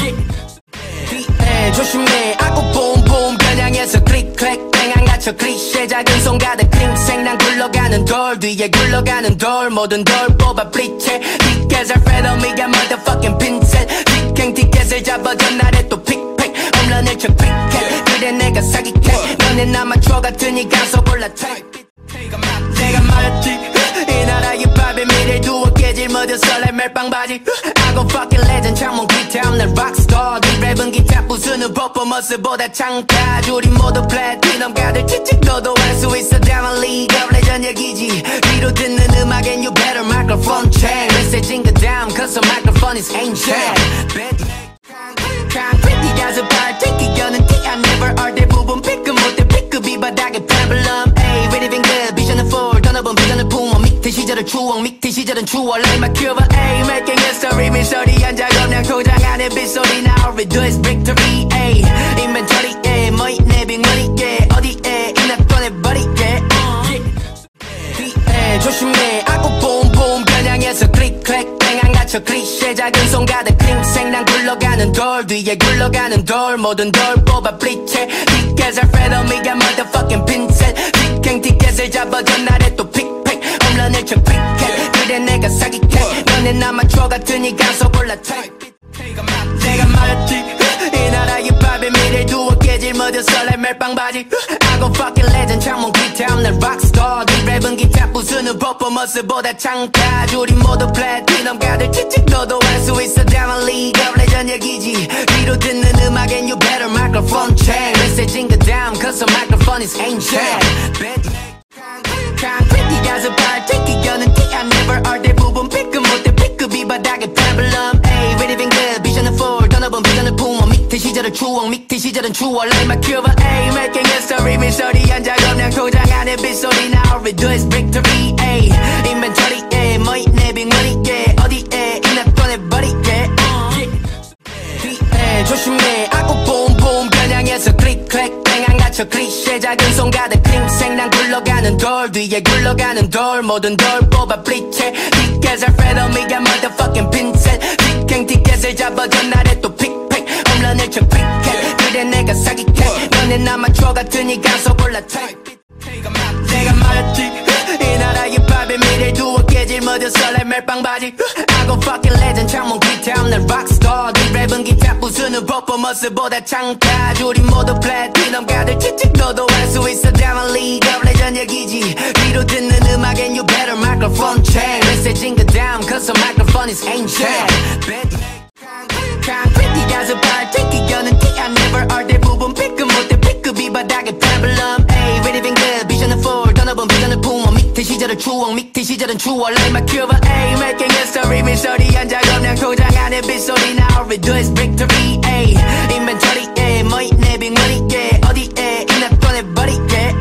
yeah 조심해 아고 봄봄 겨냥해서 클릭 클릭 땡안 갇혀 클리셰 작은 손 가득 킹생 난 굴러가는 돌 뒤에 굴러가는 돌 모든 돌 뽑아 블리체 티켓을 페더미가 motherfucking 핀셋 직행 티켓을 잡아 전날에 또 픽팩 홈런을 쳐 크리켓 그래 내가 사기캐 너넨 아마추어 같으니까 쏘골라 내가 말했지 이 나라의 밥에 미래를 두어 깨질 모든 설렘 멜빵 바지 I go fucking legend 창문 기타 없는 rockstar 이 랩은 기타 부수는 퍼포먼스보다 창타 우리 모두 플래티넘 가들 칙칙 너도 할 수 있어 Diamond League of Legend 얘기지 귀로 듣는 음악엔 you better microphone check 메시지인 그 다음 cause the microphone is ancient concrete 가서 발 튀기 여는 티 I never are 대부분 피크 못해 피크비 바닥에 problem ayy ready been good vision for 더 넓은 비전을 품어 밑에 시절의 추억 밑에 시절은 추월 like my Cuba ayy making history 미소리 한 작업 냥 도장 안에 빗소리 now we do is victory ayy inventory yeah 뭐이 내 빅머니 yeah 어디에 이났던 애 버리 yeah yeah 조심해 아고 봄봄 겨냥해서 클릭 클릭 땡안 갇혀 클리셰 작은 손 가득 킹생 난 굴러가는 돌 뒤에 굴러가는 돌 모든 돌 뽑아 블리체 티켓을 페더미가 motherfucking 핀셋 직행 티켓을 잡아 전날에 또 픽팩 홈런을 쳐 크리켓 그래 내가 사기캐 너넨 아마추어 같으니까 쏘골라 내가 말했지 이 나라의 밥에 미래를 두어 깨질 모든 설렘 멜빵 바지 I go fucking legend 창문 기타 없는 rockstar 이 랩은 기타 부수는 퍼포먼스보다 창타 우리 모두 플래티넘 가들 칙칙 너도 할 수 있어 Diamond League of Legend 얘기지 귀로 듣는 음악엔 you better microphone check 메시지인 그 다음 cause the microphone is ancient concrete 가서 발 튀기 여는 티 I never are 대부분 피크 못해 피크비 바닥에 problem ayy ready been good vision for 더 넓은 비전을 품어 밑에 시절의 추억 밑에 시절은 추월 like my Cuba ayy making history 미소리 한 작업 냥 도장 안에 빗소리 now we do is victory ayy inventory yeah 뭐이 내 빅머니 yeah 어디에 이났던 애 버리 yeah yeah 조심해 아고 봄봄 겨냥해서 클릭 클릭 땡안 갇혀 클리셰 작은 손 가득 킹생 난 굴러가는 돌 뒤에 굴러가는 돌 모든 돌 뽑아 블리체 티켓을 페더미가 motherfucking 핀셋 직행 티켓을 잡아 전날에 또 픽팩 홈런을 쳐 크리켓 그래 내가 사기캐 너넨 아마추어 같으니까 쏘골라 내가 말했지 이 나라의 밥에 미래를 두어 깨질 모든 설렘 멜빵 바지 I go fucking legend 창문 기타 없는 rockstar 이 랩은 기타 부수는 퍼포먼스보다 창타 우리 모두 플래티넘 가들 칙칙 너도 할 수 있어 Diamond League of Legend 얘기지 귀로 듣는 음악엔 you better microphone check 메시지인 그 다음 cause the microphone is ancient concrete 가서 발 튀기 여는 티 I never are 대부분 피크 못해 피크비 바닥에 problem ayy ready been good vision for 더 넓은 비전을 품어 밑에 시절의 추억 밑에 시절은 추월 like my Cuba ayy making history 미소리 한 작업 냥 도장 안에 빗소리 now we do is victory ayy inventory yeah 뭐이 내 빅머니 yeah 어디에 이났던 애 버리 yeah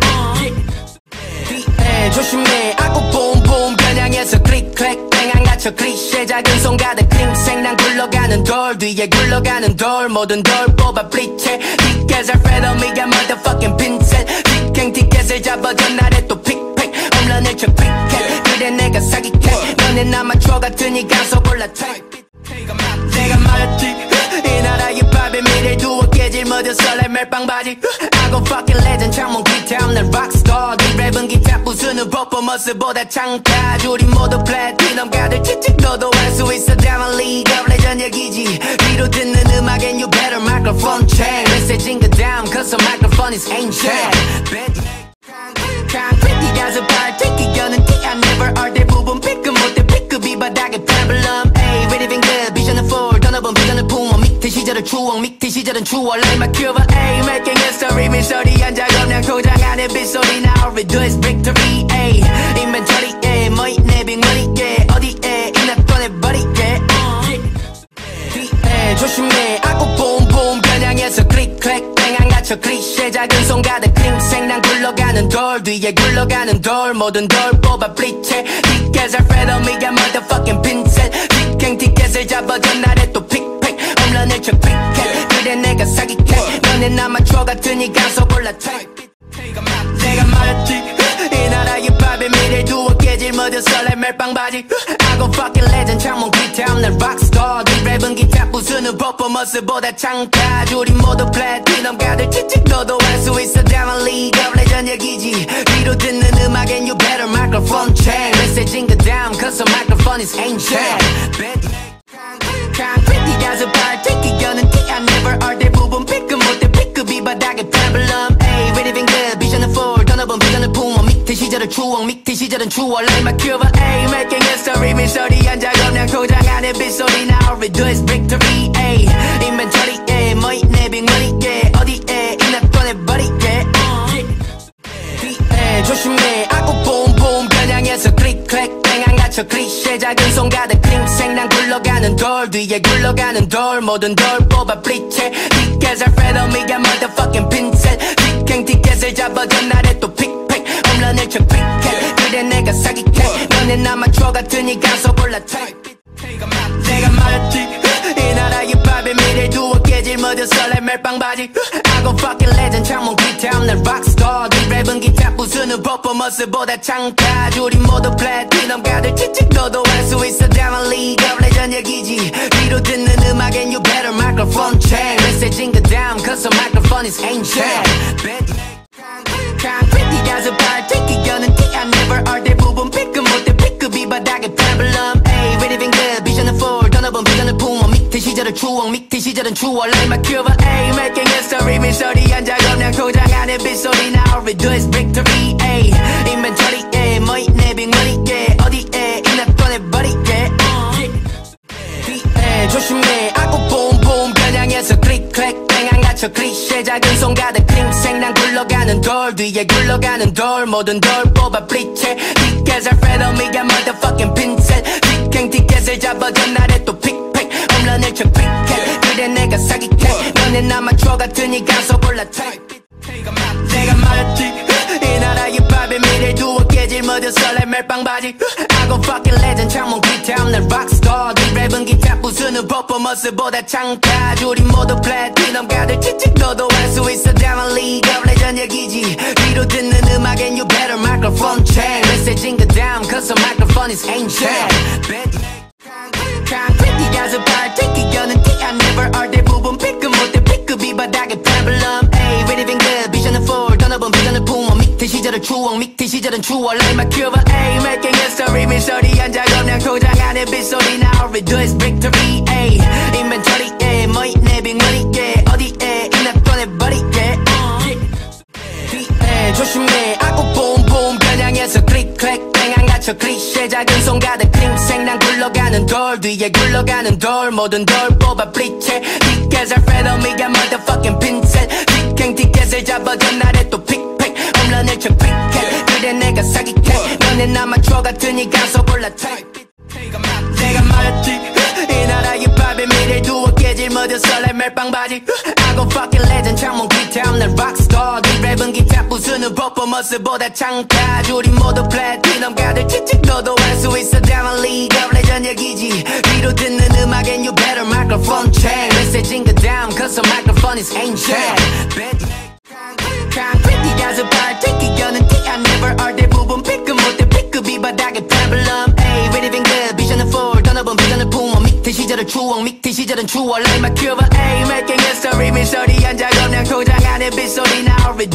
yeah 조심해 아고 봄봄 겨냥해서 클릭 클릭 땡안 갇혀 클리셰 작은 손 가득 킹생 난 굴러가는 돌 뒤에 굴러가는 돌 모든 돌 뽑아 블리체 티켓을 페더미가 motherfucking 핀셋 직행 티켓을 잡아 전날에 또 픽팩 홈런을 쳐 크리켓 그래 내가 사기캐 너넨 아마추어 같으니까 쏘골라 내가 말했지 이 나라의 밥에 미래를 두어 깨질 깨질 모두 설렘 멜빵 바지 I go fucking legend 창문 기타 없는 rockstar 이 랩은 기타 부수는 퍼포먼스보다 창타 우리 모두 플래티넘 가득 칙칙 너도 할 수 있어 Diamond League of Legend 얘기지 귀로 듣는 음악엔 you better microphone check 메시지인 그 다음 cause the microphone is ancient concrete 가서 발티기 여는 티 I never are 대부분 피크 못해 피크비 바닥에 problem Ay really good 비전은 full 떠나본 비전을 품어 밑에 시절은 추억 밑에 시절은 추월 Like my Cuba Ay making history 미소리 한 작업량 도장 안에 빗소리 Now all we do is victory Ay inventory yeah 뭐 있네 빅머니 yeah 어디에 있나 꺼내버리게 뒤에 조심해 아고 봄봄 겨냥해서 클릭 클릭 땡안 갇혀 클리셰 작은 손 가득 킹생 난 굴러가는 돌 뒤에 굴러가는 돌 모든 돌 뽑아 블리체 티켓을 페더미가 motherfucking 핀셋 티켓 티켓을 잡아줘 나를 또 픽픽 홈런을 쳐 크리켓 그래 내가 사기캐 너네 나마추어 같으니까 쏘골라 내가 말했지 이 나라의 밥에 미를 두어 깨질 모두 설렘 멜빵 바지 I go fucking legend 창문 기타 없는 rockstar 이 랩은 기타 부수는 퍼포먼스보다 창타 우리 모두 플래티넘 가득 칙칙 너도 할 수 있어 Diamond League of Legend 얘기지 귀로 듣는 음악엔 you better microphone check 메시지인 그 다음 cause the microphone is ancient concrete 가서 발티기 여는 티 I never are 대부분 피크 못해 피크비 바닥에 problem Ay really been good 비전은 full 떠나본 비전을 품어 밑에 시절은 추억 밑에 시절은 추월 Like my Cuba Ay making history 미소리 한 작업량 도장 안에 빗소리 Now all we do is victory Ay inventory yeah 뭐 있네 빅머니 yeah 어디에 있나 꺼내버리게 뒤에 조심해 아고 봄봄 겨냥해서 클릭 클릭 땡안 갇혀 클리셰 작은 손 가득 킹생 난 굴러가는 돌 뒤에 굴러가는 돌 모든 돌 뽑아 블리체 티켓을 페더미가 motherfucking 핀셋 티켓 티켓을 잡아줘 나를 또 픽픽 홈런을 쳐 크리켓 그래 내가 사기캐 너네 나마추어 같으니까 쏘골라 내가 말했지 이 나라의 밥에 미를 두어 깨질 모두 설렘 멜빵 바지 I go fucking legend 창문 기타 없는 rockstar 이 랩은 기타 부수는 퍼포먼스보다 창타 우리 모두 플래티넘 가득 칙칙 너도 할 수 있어 Diamond League of Legend 얘기지 귀로 듣는 음악엔 you better microphone check 메시지인 그 다음 cause the microphone is ancient concrete 가서 발티기 여는 티 I never are 대부분 피크 못해 피크비 바닥에 problem Ay really been good 비전은 full 떠나본 비전을 품어 밑에 시절은 추억 밑에 시절은 추월 Like my Cuba Ay making history 미소리 한 작업량 도장 안에 빗소리 Now all we do is victory Ay inventory yeah 뭐 있네 빅머니 yeah 어디에 있나 꺼내버리게 뒤에 조심해 아고 봄봄 겨냥해서 클릭 클릭 땡안 갇혀 클리셰 작은 손 가득 킹생 난 굴러가는 돌 뒤에 굴러가는 돌 모든 돌 뽑아 블리체 티켓을 페더미가 motherfucking 핀셋 티켓 티켓을 잡아줘 나를 또 픽픽 홈런을 쳐 크리켓 그래 내가 사기캐 너네 나마추어 같으니까 쏘골라 내가 말했지 이 나라의 밥에 미를 두어 깨질 모두 설렘 멜빵 바지 I go fucking legend 창문 기타 없는 rockstar 이 랩은 기타 부수는 퍼포먼스보다 창타 우리 모두 플래티넘 가득 칙칙 너도 할 수 있어 Diamond League of Legend 얘기지 귀로 듣는 음악엔 you better microphone check 메시지인 그 다음 cause the microphone is ancient concrete 가서 발티기 여는 티 I never are 대부분 피크 못해 피크비 바닥에 problem Ay really been good 비전은 full 떠나본 비전을 품어 밑에 시절은 추억 밑에 시절은 추월 Like my Cuba Ay making history 미소리 한 작업량 도장 안에 빗소리 Now all we do is victory Ay inventory yeah 뭐 있네 빅머니 yeah 어디에 있나 꺼내버리게 뒤에 조심해 아고 봄봄 겨냥해서 클릭 클릭 땡안 갇혀 클리셰 작은 손 가득 킹생 난 굴러가는 돌 뒤에 굴러가는 돌 모든 돌 뽑아 블리체 티켓을 페더미가 motherfucking 핀셋 티켓 티켓을 잡아줘 나를 또 픽픽 홈런을 쳐 크리켓 그래 내가 사기캐 너네 나마추어 같으니까 쏘골라 내가 말했지 이 나라의 밥에 미를 두어 깨질 모두 설렘 멜빵 바지 I go fucking legend 창문 기타 없는 rockstar 이 랩은 기타 부수는 퍼포먼스보다 창타 우리 모두 플래티넘 가득 칙칙 너도 할 수 있어 Diamond League of Legend 얘기지 귀로 듣는 음악엔 you better microphone check 메시지인 그 다음 cause the microphone is ancient concrete 가서 발티기 여는 티 I never are 대부분 피크 못해 피크비 바닥에 problem Ay really been good 비전은 full 떠나본 비전을 품어 밑에 시절은 추억 밑에 시절은 추월 Like my Cuba Ay making history 미소리 한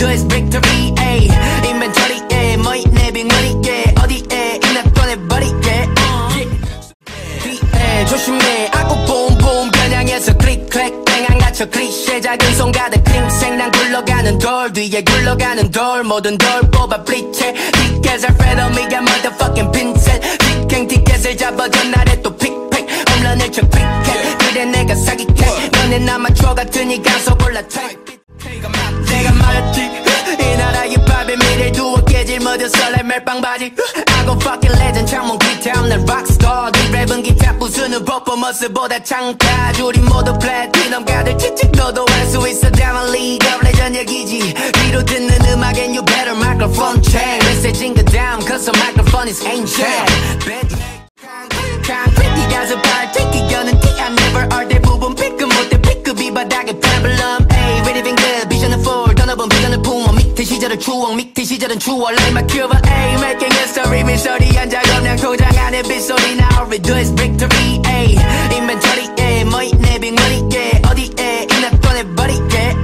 do is victory. Ay, inventory, yeah, 뭐이 내빙 money, yeah, 어디에 있나 꺼내버리, yeah. yeah. 조심해, 아고 봄봄 겨냥해서 클릭 클릭 땡안 갇혀 클리셰 작은 손 가득 킹생 난 굴러가는 돌 뒤에 굴러가는 돌 모든 돌 뽑아 블리체 티켓을 페더미가 motherfucking 핀셋 직행 티켓을 잡아 전날에 또 픽픽 홈런을 쳐 크리켓 그래 내가 사기캐 너넨 아마추어 같으니 가서 골라 내가 말했지 이 나라의 밥에 미래를 두어 깨질 모두 설레 멜빵 바지 I go fucking legend 창문 기타 없는 락스타 네 랩은 기타 부수는 퍼포먼스보다 창타 우리 모두 플래티넘 가들 칙칙 너도 할 수 있어 Diamond League of Legend 얘기지 귀로 듣는 음악엔 you better microphone check 메시지인 그 다음 cause the microphone is ancient concrete 가서 발테기 여는 티 I never are 대부분 피크 못해 피크비 바닥에 problem Ay ready been good 비전은 full 떠나본 비전을 품어 밑에 시절은 추억 밑에 시절은 추억 Like my Cuba Ay making history 미소리 한 작업량 도장 안에 빗소리 Now all we do is victory Ay inventory yeah 뭐이 내빙 money yeah 어디에 있나 꺼내버리 yeah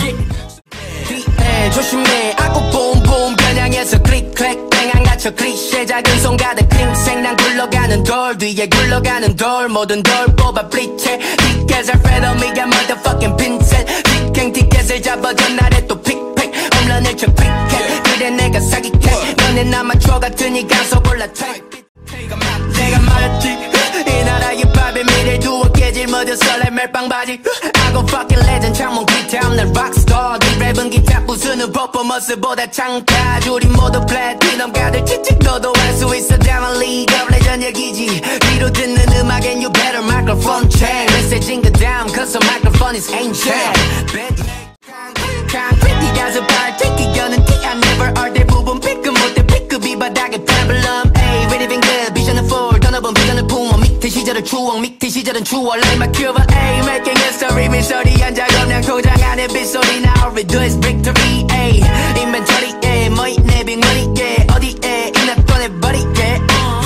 yeah 조심해 아고 봄봄 겨냥해서 클릭 클릭 땡안 갇혀 클리셰 작은 손 가득 킹생 난 굴러가는 돌 뒤에 굴러가는 돌 모든 돌 뽑아 블리체 티켓을 페더미가 motherfucking 핀셋 직행 티켓을 잡아 전날에 또 픽픽 홈런을 쳐 크리켓 그래 내가 사기캐 너넨 아마추어 같으니 가서 골라 내가 말했지 이 나라의 밥에 미래를 두어 깨질 모두 설레 멜빵 바지 I go fucking legend 창문 기타 없는 락스타 네 랩은 기타 부수는 퍼포먼스보다 창타 우리 모두 플래티넘 가들 칙칙 너도 할 수 있어 Diamond League of Legend 얘기지 귀로 듣는 음악엔 you better microphone check 메시지인 그 다음 cause the microphone is ancient concrete 가서 발테기 여는 티 I never are 대부분 피크 못해 피크비 바닥에 problem Ay ready been good 비전은 full 떠나본 비전을 품어 밑에 시절은 추억 밑에 시절은 추억 Like my Cuba Ay making history 미소리 한 작업량 도장 안에 빗소리 Now all we do is victory Ay inventory yeah 뭐이 내빙 money yeah 어디에 있나 꺼내버리 yeah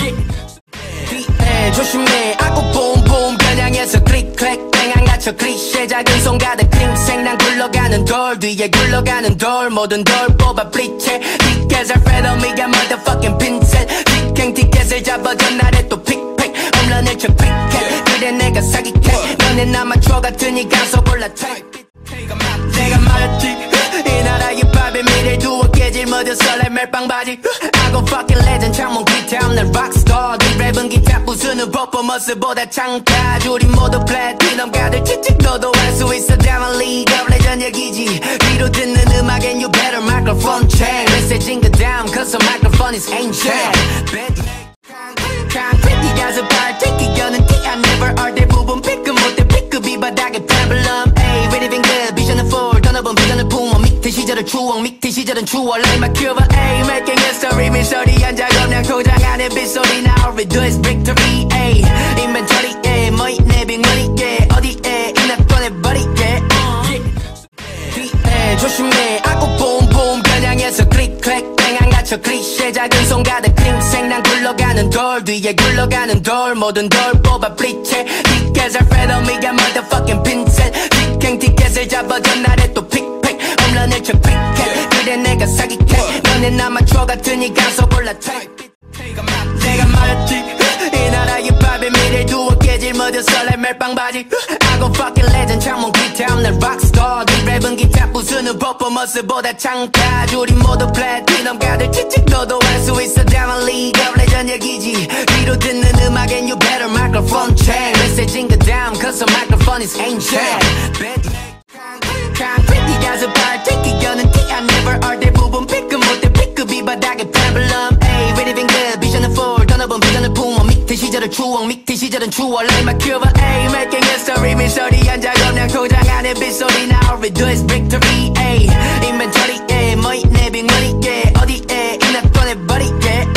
yeah 조심해 아고 봄봄 겨냥해서 클릭 클릭 땡안 갇혀 클리셰 작은 손 가득 킹생 난 굴러가는 돌 뒤에 굴러가는 돌 모든 돌 뽑아 블리체 티켓을 페더미가 motherfucking 핀셋 직행 티켓을 잡아 전날에 또 픽픽 홈런을 쳐 크리켓 그래 내가 사기캐 너넨 아마추어 같으니 가서 골라 내가 말했지 이 나라의 밥에 미래를 두어 깨질 모두 설레 멜빵 바지 I go fucking legend 창문 기타 없는 락스타 네 랩은 기타 부수는 퍼포먼스보다 창타 우리 모두 플래티넘 가들 칙칙 너도 할 수 있어 Diamond League of Legend 얘기지 귀로 듣는 음악엔 you better microphone check 메시지인 그 다음 cause the microphone is ancient concrete 가서 발테기 여는 티 I never are 대부분 피크 못해 피크비 바닥에 problem Ay ready been good 비전은 full 떠나본 비전을 품어 밑에 시절은 추억 밑에 시절은 추억 Like my Cuba Ay making history 미소리 한 작업량 도장 안에 빗소리 Now all we do is victory Ay inventory yeah 뭐이 내빙 money yeah 어디에 있나 꺼내버리 yeah yeah 조심해 아고 봄봄 겨냥해서 클릭 클릭 땡안 갇혀 클리셰 작은 손 가득 킹생 난 굴러가는 돌 뒤에 굴러가는 돌 모든 돌 뽑아 블리체 티켓을 페더미가 motherfucking 핀셋 직행 티켓을 잡아 전날에 또 픽픽 홈런을 쳐 크리켓 그래 내가 사기캐 너넨 아마추어 같으니 가서 골라 내가 말했지 이 나라의 밥에 미래를 두어 깨질 모두 설레 멜빵 바지 I go fucking legend 창문 기타 없는 락스타 네 랩은 기타 부수는 퍼포먼스보다 창타 우리 모두 플래티넘 가들 칙칙 너도 할 수 있어 Diamond League of Legend 얘기지 귀로 듣는 음악엔 you better microphone check 메시지인 그 다음 cause the microphone is ancient concrete 가서 발테기 여는 티 I never are 대부분 피크 못해 피크비 바닥에 problem Ay ready been good 비전은 full 떠나본 비전을 품어 밑에 시절은 추억 밑에 시절은 추억 Like my Cuba Ay making history 미소리 한 작업량 도장 안에 빗소리 Now all we do is victory Ay inventory yeah 뭐이 내빙 money yeah 어디에 있나 꺼내버리 yeah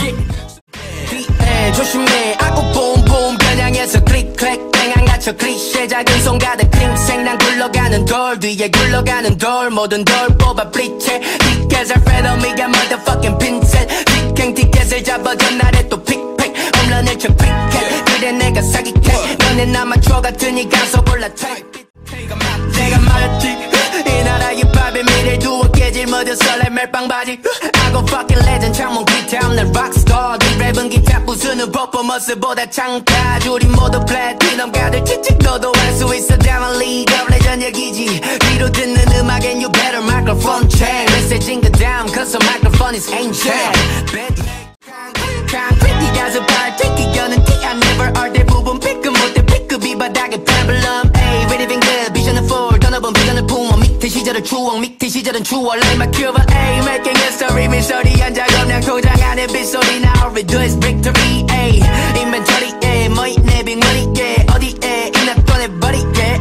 yeah 조심해 아고 봄봄 겨냥해서 클릭 클릭 땡안 갇혀 클리셰 작은 손 가득 킹생 난 굴러가는 돌 뒤에 굴러가는 돌 모든 돌 뽑아 블리체 티켓을 페더미가 motherfucking 핀셋 직행 티켓을 잡아 전날에 또 픽픽 홈런을 쳐 크리켓 그래 내가 사기캐 너넨 아마추어 같으니 가서 골라 내가 말했지 이 나라의 밥에 미래를 두어 깨질 모두 모두 설레 멜빵 바지 I go fucking legend 창문 기타 없는 rockstar 네 랩은 기타 부수는 퍼포먼스보다 창타 우리 모두 플래티넘 가들 칙칙 너도 할 수 있어 Diamond League of Legend 얘기지 귀로 듣는 음악엔 you better microphone check 메시지인 그 다음 cause the microphone is ancient concrete 가슴발 튀기려는 티 I never are 대부분 피크 못해 피크비 바닥에 problem Ay ready been good vision for 더 넓은 비전을 품어 밑에 시절의 추억 밑에 시절은 추월 like my Cuba Ay making history 미소리 한 작업 냥 도장 안에 빗소리 Now we do is victory Ay inventory yeah 뭐이 내 빅머니 yeah 어디에 있나 꺼내버리 yeah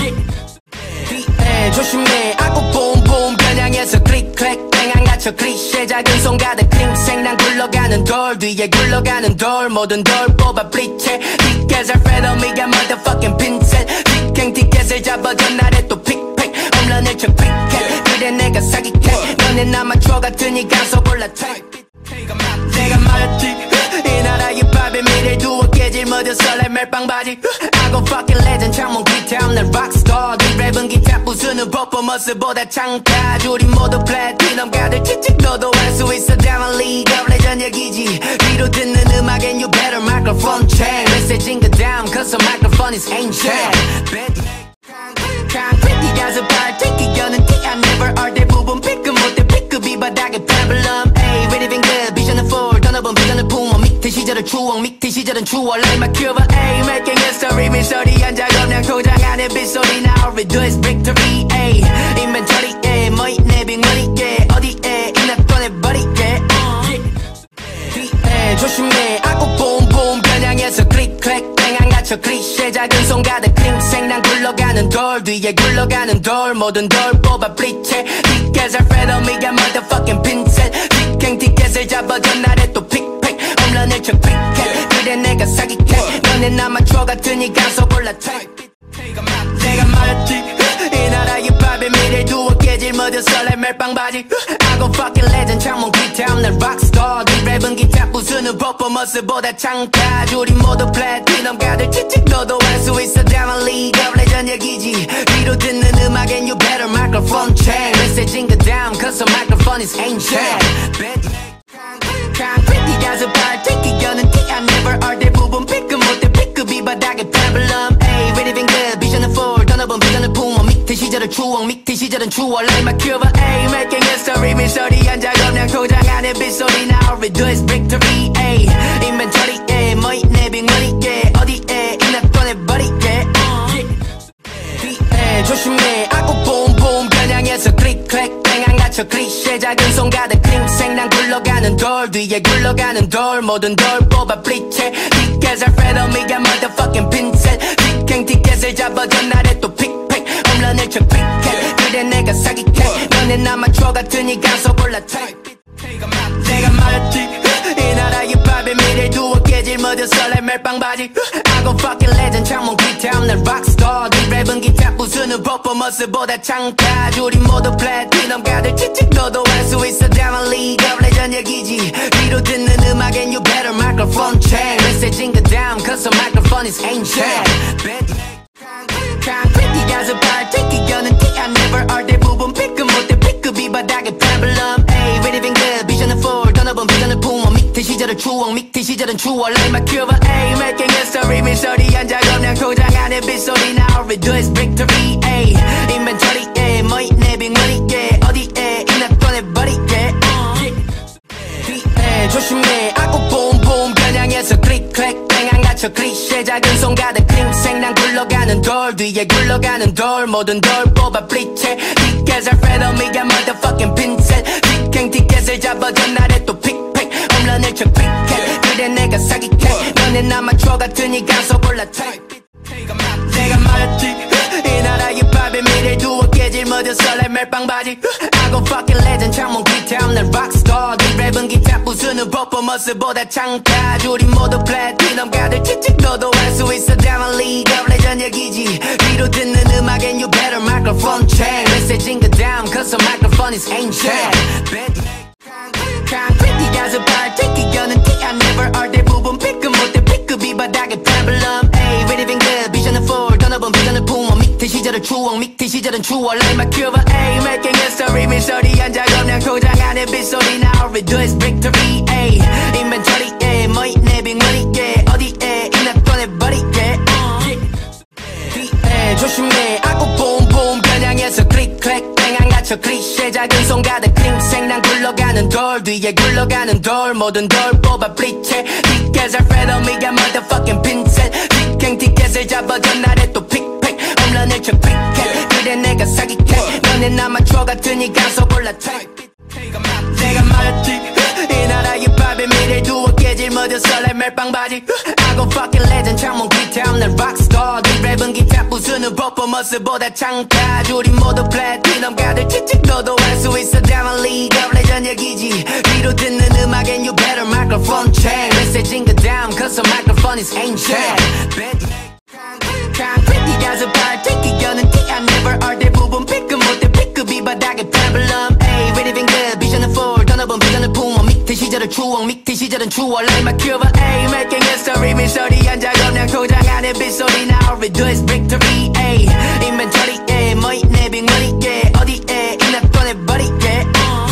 뒤에 조심해 아고 봄봄 겨냥해서 클릭 클릭 땡안 갇혀 클리셰 작은 손 가득 킹생 난 굴러가는 돌 뒤에 굴러가는 돌 모든 돌 뽑아 블리체 티켓을 페더미가 motherfucking 핀셋 티켓 티켓을 잡아줘 나를 또 픽픽 홈런을 쳐 크리켓 그래 내가 사기캐 너넨 아마추어 같으니까 서골라 내가 말했지 이 나라의 밥에 미를 두어 깨질 모두 설레 멜빵 바지 I go fucking legend 창문 기타 없는 rockstar 네 랩은 기타 부수는 퍼포먼스보다 창타 우리 모두 플래티넘 가들 칙칙 너도 할 수 있어 Diamond League of Legend 얘기지 귀로 듣는 음악엔 you better microphone check 메시지인 그 다음 cause the microphone is ancient concrete 가슴발 튀기려는 티 I never are 대부분 피크 못해 피크비 바닥에 problem Ay ready been good vision for 더 넓은 비전을 품어 밑에 시절의 추억 밑에 시절은 추월 like my Cuba Ay making history 미소리 한 작업 냥 도장 안에 빗소리 Now we do is victory Ay inventory yeah 뭐이 내 빅머니 yeah 어디에 있나 꺼내버리 yeah 뒤에 조심해 아고 봄봄 겨냥해서 클릭 클릭 땡안 갇혀 클리셰 작은 손 가득 킹생 난 굴러가는 돌 뒤에 굴러가는 돌 모든 돌 뽑아 블리체 티켓을 페더미가 motherfucking 핀셋 티켓 티켓을 잡아줘 나를 또 픽픽 홈런을 쳐 크리켓 그래 내가 사기캐 너넨 아마추어 같으니까 서골라 내가 말했지 이 나라의 밥에 미를 두어 깨질 모두 설레 멜빵 바지 I go fucking legend 창문 기타 없는 rockstar 네 랩은 기타 부수는 퍼포먼스보다 창타 우리 모두 플래티넘 가들 칙칙 너도 할 수 있어 Diamond League of Legend 얘기지 귀로 듣는 음악엔 you better microphone check 메시지인 그 다음 cause the microphone is ancient concrete 가슴발 튀기려는 티 I never are 대부분 피크 못해 피크비 바닥에 problem Ay ready been good vision for 더 넓은 비전을 품어 밑에 시절의 추억 밑에 시절은 추월 like my Cuba Ay making history 미소리 한 작업 냥 도장 안에 빗소리 Now we do is victory Ay inventory yeah 뭐이 내 빅머니 yeah 어디에 있나 꺼내버리 yeah 뒤에 조심해 아고 봄봄 겨냥해서 클릭 클릭 땡안 갇혀 클리셰 작은 손 가득 킹생 난 굴러가는 돌 뒤에 굴러가는 돌 모든 돌 뽑아 블리체 티켓을 페더미가 motherfucking 핀셋 티켓 티켓을 잡아줘 나를 또 픽픽 홈런을 쳐 크리켓 그래 내가 사기캐 너넨 아마추어 같으니까 서골라 내가 말했지 이 나라의 밥에 미를 두어 깨질 모두 설레 멜빵 바지 I go fucking legend 창문 기타 없는 rockstar 네 랩은 기타 부수는 퍼포먼스보다 창타 우리 모두 플래티넘 가들 칙칙 너도 할 수 있어 Diamond League of Legend 얘기지 귀로 듣는 음악엔 you better microphone check 메시지인 그 다음 cause the microphone is ancient concrete 가슴발 튀기려는 티 I never are 대부분 피크 못해 피크비 바닥에 problem Ay ready been good vision for 더 넓은 비전을 품어 밑에 시절의 추억 밑에 시절은 추월 like my Cuba Ay making history 미소리 한 작업 냥 도장 안에 빗소리 Now we do is victory Ay inventory yeah 뭐이 내 빅머니 yeah 어디에 있나 꺼내버리 yeah 뒤에 조심해 아고 봄봄 겨냥해서 클릭 클릭 땡안 갇혀 클리셰 작은 손 가득 킹생 난 굴러가는 돌 뒤에 굴러가는 돌 모든 돌 뽑아 블리체 티켓을 페더미가 motherfucking 핀셋 티켓 티켓을 잡아줘 나를 또 픽픽 홈런을 쳐 크리켓 그래 내가 사기캐 너넨 아마추어 같으니까 서골라 내가 말했지 이 나라의 밥에 미를 두어 깨질 모두 설레 멜빵 바지 I go fucking legend 창문 기타 없는 rockstar 네 랩은 기타 부수는 퍼포먼스보다 창타 우리 모두 플래티넘 가들 칙칙 너도 할 수 있어 Diamond League of Legend 얘기지 귀로 듣는 음악엔 you better microphone check 메시지인 그 다음 cause the microphone is ancient concrete 가슴발 튀기려는 티 I never are 대부분 피크 못해 피크비 바닥에 problem Ay ready been good vision for 더 넓은 비전을 품어 밑에 시절의 시절은 추억 미티 시절은 추억 Like my Cuba A Making history 미소리 한 작업 난 고장 안에 빗소리 Now we do is victory A Inventory A 뭐이 내 빅머니 yeah 어디에 이나 꺼내버리 yeah yeah 조심해 아구 봄봄 겨냥해서 클릭 클릭 땡안 갇혀 클리셰 작은 손 가득 킹생 난 굴러가는 돌 뒤에 굴러가는 돌 모든 돌 뽑아 블리체 티켓을 페더미가 motherfucking 핀셋 직행 티켓을 잡아 전날에 또 픽픽 홈런을 쳐 크리켓 그래 내가 사기캐 너넨 아마추어 같으니까 쏘골라 타입 내가 말했지 이 나라의 밥에 미래 두어 깨질 모두 설레 멜빵 바지 I go fucking legend 창문 기타 없는 rockstar 네 랩은 기타 부수는 퍼포먼스보다 창까지 우리 모두 플래티넘 가들 칙칙 너도 할 수 있어 Diamond League of Legend 얘기지 귀로 듣는 음악엔 you better microphone check 메시지인 그 다음 cause the microphone is ancient concrete 가서 발티기 여는 티 I never are 대부분 피크 못해 피크비 바닥에 페블럼 Ay ready been good 비전은 full 더 넓은 비전을 품어 밑에 시절은 추억 밑에 시절은 추억 Like my Cuba A Making history 미소리 한 작업 난 고장 안에 빗소리 Now we do is victory A Inventory A 뭐이 내 빅머니 yeah 어디에 이나 꺼내버리 yeah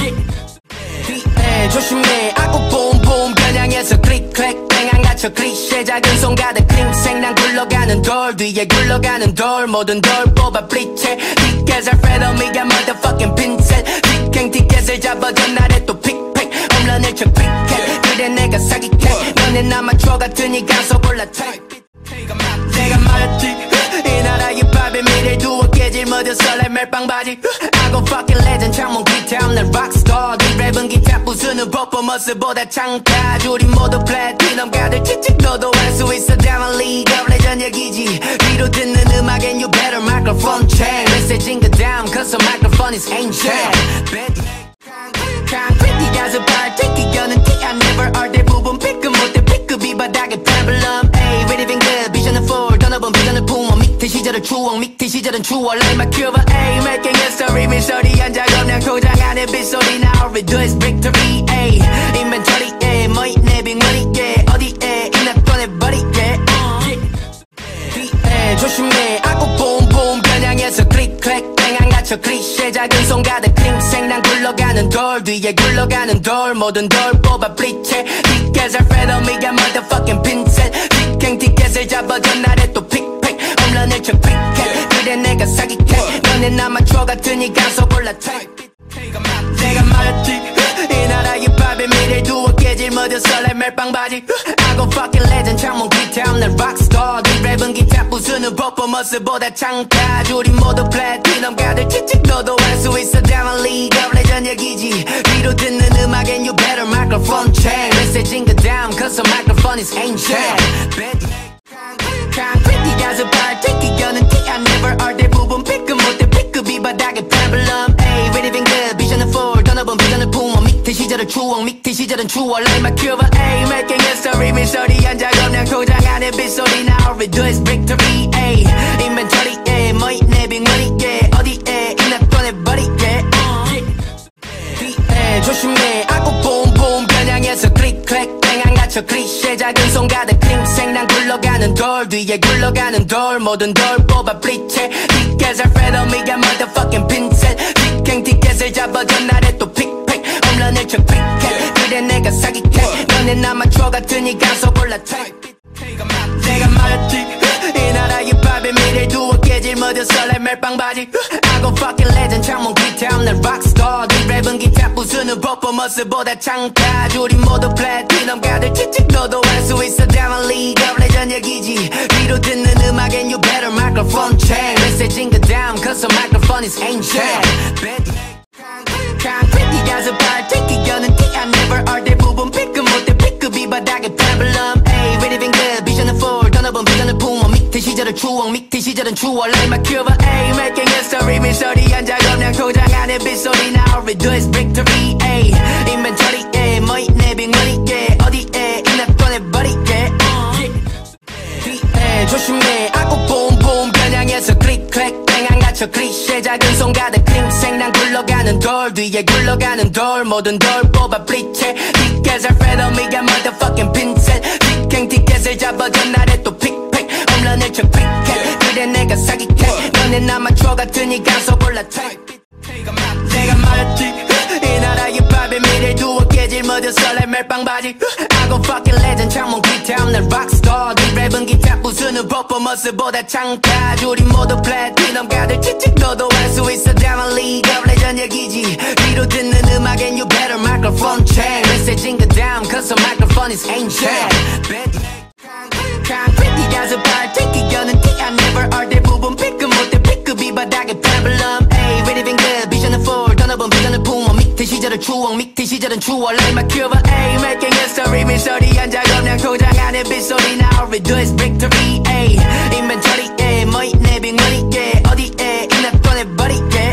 yeah 조심해 아구 봄봄 겨냥해서 클릭 클릭 땡안 갇혀 클리셰 작은 손 가득 킹생 난 굴러가는 돌 뒤에 굴러가는 돌 모든 돌 뽑아 블리체 티켓을 페더미가 motherfucking 핀셋 직행 티켓을 잡아 전날에 또 픽픽 홈런을 쳐 크리켓 그래 내가 사기캐 너넨 아마추어 같으니까 쏘골라 타입 내가 말했지 이 나라의 밥에 미래 두어 깨질 모두 설레 멜빵 바지 I go fucking legend 창문 기타 없는 rockstar 네 랩은 기타 부수는 퍼포먼스보다 창까지 우리 모두 플래티넘 가들 칙칙 너도 할 수 있어 Diamond League of Legend 얘기지 귀로 듣는 음악엔 you better microphone check 메시지인 그 다음 cause the microphone is ancient concrete 가서 발티기 여는 티 I never are 대부분 피크 못해 피크비 바닥에 페블럼 Ay ready been good 비전은 full 더 넓은 비전을 품어 밑에 시절은 추억 밑에 시절은 추억 Like my Cuba A Making history 미소리 한 작업 난 고장 안에 빗소리 Now we do is victory A Inventory A 뭐이 내 빅머니 yeah 어디에 이나 꺼내버리 yeah yeah 조심해 아구 봄봄 겨냥해서 클릭 클릭 땡안 갇혀 클리셰 작은 손 가득 킹생 난 굴러가는 돌 뒤에 굴러가는 돌 모든 돌 뽑아 블리체 티켓을 페더미가 motherfucking 핀셋 직행 티켓을 잡아 전날에 또 픽픽 홈런을 쳐 크리켓 그래 내가 사기캐 너넨 아마추어 같으니까 쏘골라 타입 내가 말했지 이 나라의 밥에 미래 두어 깨질 모두 설레 멜빵 바지 I go fucking legend 창문 기타 없는 rockstar 네 랩은 기타 부수는 퍼포먼스보다 창까지 우리 모두 플래티넘 가들 칙칙 너도 할 수 있어 Diamond League of Legend 얘기지 귀로 듣는 음악엔 you better microphone check 메시지인 그 다음 cause the microphone is ancient concrete 가서 발티기 여는 티 I never are 대부분 피크 못해 피크비 바닥에 페블럼 Ay ready been good 비전은 full 더 넓은 비전을 품어 밑에 시절은 추억 밑에 시절은 추억 Like my Cuba A Making history 미소리 한 작업 난 고장 안에 빗소리 Now we do is victory A Inventory A 뭐이 내 빅머니 yeah 어디에 이나 꺼내버리 yeah yeah 조심해 아구 봄봄 겨냥해서 클릭 클릭 땡안 갇혀 클리셰 작은 손 가득 킹생 난 굴러가는 돌 뒤에 굴러가는 돌 모든 돌 뽑아 블리체 티켓을 페더미가 motherfucking 핀셋 직행 티켓을 잡아 전날에 또 픽픽 홈런을 쳐 크리켓 그래 내가 사기캐 너넨 아마추어 같으니까 쏘골라 타입 내가 말했지 이 나라의 밥에 미래 두어 깨질 모두 설레 멜빵 바지 I go fucking legend 창문 기타 없는 rockstar 네 랩은 기타 부수는 퍼포먼스보다 창까지 우리 모두 플래티넘 가들 칙칙 너도 할 수 있어 Diamond League of Legend 얘기지 귀로 듣는 음악엔 you better microphone check 메시지인 그 다음 cause the microphone is ancient concrete 가서 발티기 여는 티 I never are 대부분 피크 못해 피크비 바닥에 페블럼 Ay ready been good 비전은 full 더 넓은 비전을 품어 밑에 시절은 추억 밑에 시절은 추억 Like my Cuba A Making history 미소리 한 작업 난 고장 안에 빗소리 Now we do is victory A Inventory A 뭐이 내 빅머니 yeah 어디에 이나 꺼내버리 yeah yeah 조심해 아구 봄봄 겨냥해서 클릭 클릭 땡안 갇혀 클리셰 작은 손 가득 킹생 난 굴러가는 돌 뒤에 굴러가는 돌 모든 돌 뽑아 블리체 티켓을 페더미가 motherfucking 핀셋 직행 티켓을 잡아 전날에 또 픽픽 홈런을 쳐 크리켓 그래 내가 사기캐 너넨 아마추어 같으니까 서볼라 내가 말했지 이 나라의 밥에 미래를 두어 깨질 모두 설레 멜빵 바지 I go fucking legend 창문 기타 없는 락스타 이 랩은 기타 부수는 퍼포먼스보다 창타 우리 모두 플래티넘 가들 칙칙 너도 할 수 있어 Diamond League of Legend 얘기지 귀로 듣는 음악엔 you better microphone check 메시지인 그 다음 cause the microphone is ancient concrete 가서 발티기 여는 티 I never are 대부분 피크 못해 피크비 바닥에 페블럼 Ay ready been good vision을 full 떠나본 비전을 품어 밑에 시절은 추억 밑에 시절은 추억 like my Cuba Ay making history 미소리 한 작업 난 고장 안에 빗소리 Now all we do is victory Ay inventory yeah 뭐 있네 빅머니 yeah 어디에 이나 꺼내버리게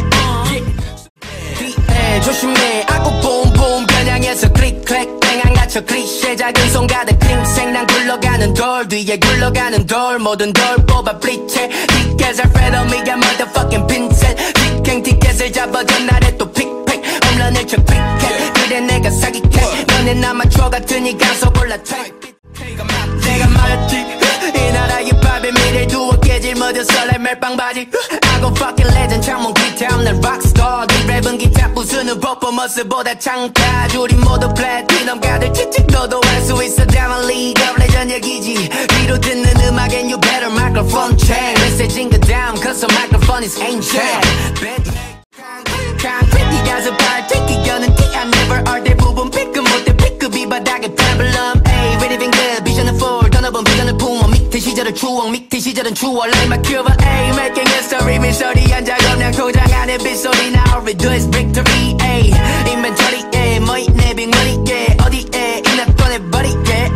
yeah 조심해 아구 봄봄 겨냥해서 클릭 클릭 땡안 갇혀 클리셰 작은 손 가득 킹생 난 굴러가는 돌 뒤에 굴러가는 돌 모든 돌 뽑아 블리체 티켓을 페더미가 motherfucking 핀셋 직행 티켓을 잡아 전날에 또 픽픽 홈런을 쳐 크리켓 그래 내가 사기캐 너넨 아마추어 같으니까 서볼라 내가 말했지 이 나라의 밥에 미래를 두어 깨질 모두 설레 멜빵 바지 I go fucking legend 창문 기타 없는 락스타 이 랩은 기타 부수는 퍼포먼스보다 창타 우리 모두 플래티넘 가들 칙칙 너도 할 수 있어 Diamond League of Legend 얘기지 귀로 듣는 음악엔 you better microphone check 메시지인 그 다음 cause the microphone is ancient concrete 가서 발티기 여는 티 I never are 대부분 피크 못해 피크비 바닥에 페블럼 Ay ready been good vision을 full 떠나본 비전을 품어 밑에 시절은 추억 밑에 시절은 추억 like my Cuba Ay making history 미소리 한 작업 난 고장 안에 빗소리 Now all we do is victory Ay inventory yeah 뭐 있네 빅머니 yeah 어디에 이나 꺼내버리게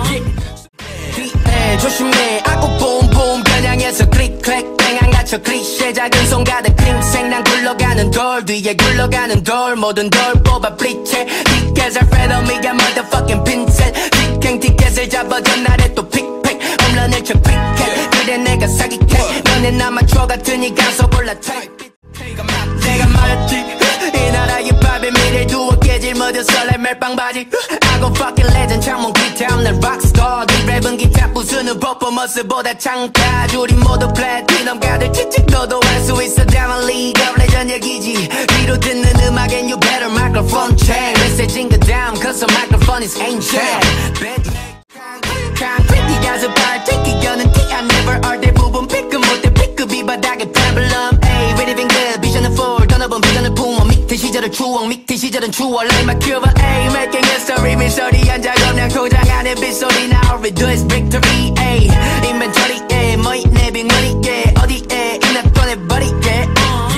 yeah 조심해 아구 봄봄 겨냥해서 클릭 클릭 땡안 갇혀 클리셰 작은 손 가득 킹생 난 굴러가는 돌 뒤에 굴러가는 돌 모든 돌 뽑아 블리체 티켓을 페더미가 motherfucking 핀셋 직행 티켓을 잡아 전날에 또 픽픽 홈런을 쳐 크리켓 그래 내가 사기캐 너넨 아마추어 같으니까 서볼라 내가 말했지 이 나라의 밥에 미래를 두어 깨질 모두 설레 멜빵 바지 I go fucking legend 창문 기타 없는 락스타 이 랩은 기타 부수는 퍼포먼스보다 창타 우리 모두 플래티넘 가들 칙칙 너도 할 수 있어 Diamond League of Legend 얘기지 귀로 듣는 음악엔 you better microphone check 메시지인 그 다음 cause the microphone is ancient concrete 가서 발티기 여는 티 I never are 대부분 피크 못해 피크비 바닥에 페블럼 Ay ready been good vision을 full 떠나본 비전을 품어 밑에 시절은 추억 밑에 시절은 추억 like my Cuba Ay making history 미소리 한 작업 난 고장 안에 빗소리 Now all we do is victory Ay inventory yeah 뭐 있네 빅머니 yeah 어디에 이나 꺼내버리게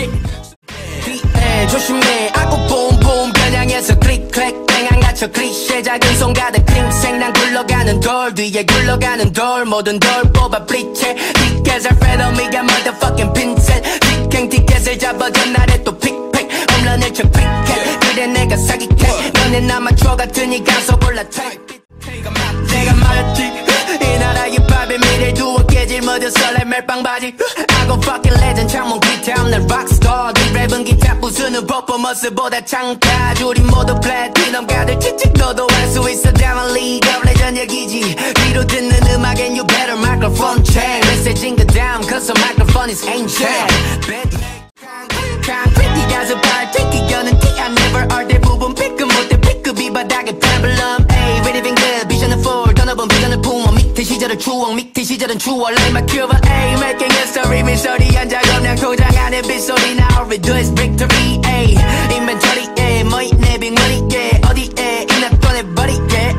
yeah 조심해 아구 봄봄 겨냥해서 클릭 클릭 땡안 갇혀 클리셰 작은 손 가득 킹생 난 굴러가는 돌 뒤에 굴러가는 돌 모든 돌 뽑아 블리체 티켓을 페더미가 motherfucking 핀셋 직행 티켓을 잡아 전날에 또 픽픽 홈런을 쳐 크리켓 그래 내가 사기캐 너넨 아마추어 같으니까 서볼라 내가 말했지 이 나라의 밥에 미래를 두어 깨질 모두 설레 멜빵 바지 I go fucking legend 창문 기타 없는 락스타 이 랩은 기타 부수는 퍼포먼스보다 창타 우리 모두 플래티넘 가들 칙칙 너도 할 수 있어 Diamond League of Legend 얘기지 귀로 듣는 음악엔 you better microphone check 메시지인 그 다음 cause the microphone is ancient concrete 가서 발티기 여는 티 I never are 대부분 피크 못해 피크비 바닥에 페블럼 Ay ready been good vision을 full 떠나본 비전을 품어 밑에 시절은 추억 밑에 시절은 추억 like my Cuba Ay making history 미소리 한 작업 난 고장 안에 빗소리 Now all we do is victory Ay inventory yeah 뭐 있네 빅머니 yeah 어디에 이나 꺼내버리게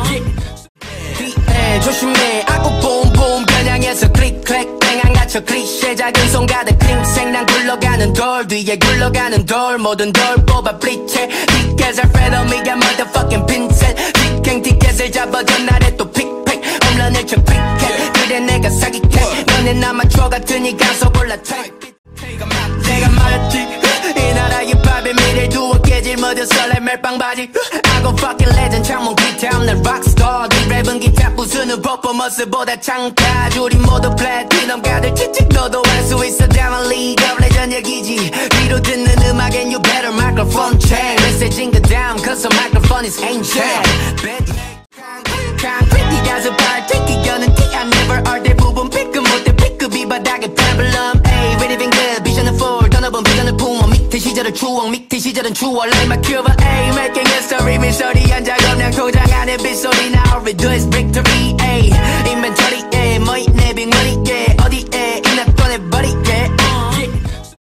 yeah 조심해 아구 봄봄 겨냥해서 클릭 클릭 땡안 갇혀 클리셰 작은 손 가득 킹생 난 굴러가는 돌 뒤에 굴러가는 돌 모든 돌 뽑아 블리체 티켓을 페더미가 motherfucking 핀셋 직행 티켓을 잡아 전날에 또 픽픽 홈런을 쳐 크리켓 그래 내가 사기캐 너넨 아마추어 같으니까 서볼라 내가 말했지 이 나라의 밥에 미래를 두어 깨질 모두 설레 멜빵 바지 I go fucking legend 창문 기타 없는 락스타 이 랩은 기타 부수는 퍼포먼스보다 창타 우리 모두 플래티넘 가들 칙칙 너도 할 수 있어 Diamond League of Legend 얘기지 귀로 듣는 음악엔 you better microphone check 메시지인 그 다음 cause the microphone is ancient concrete 가서 발티기 여는 티 I never are 대부분 피크 못해 피크비 바닥에 페블 투어 like my Cuba A making history 미소리 한 작업 난 도장 안에 빗소리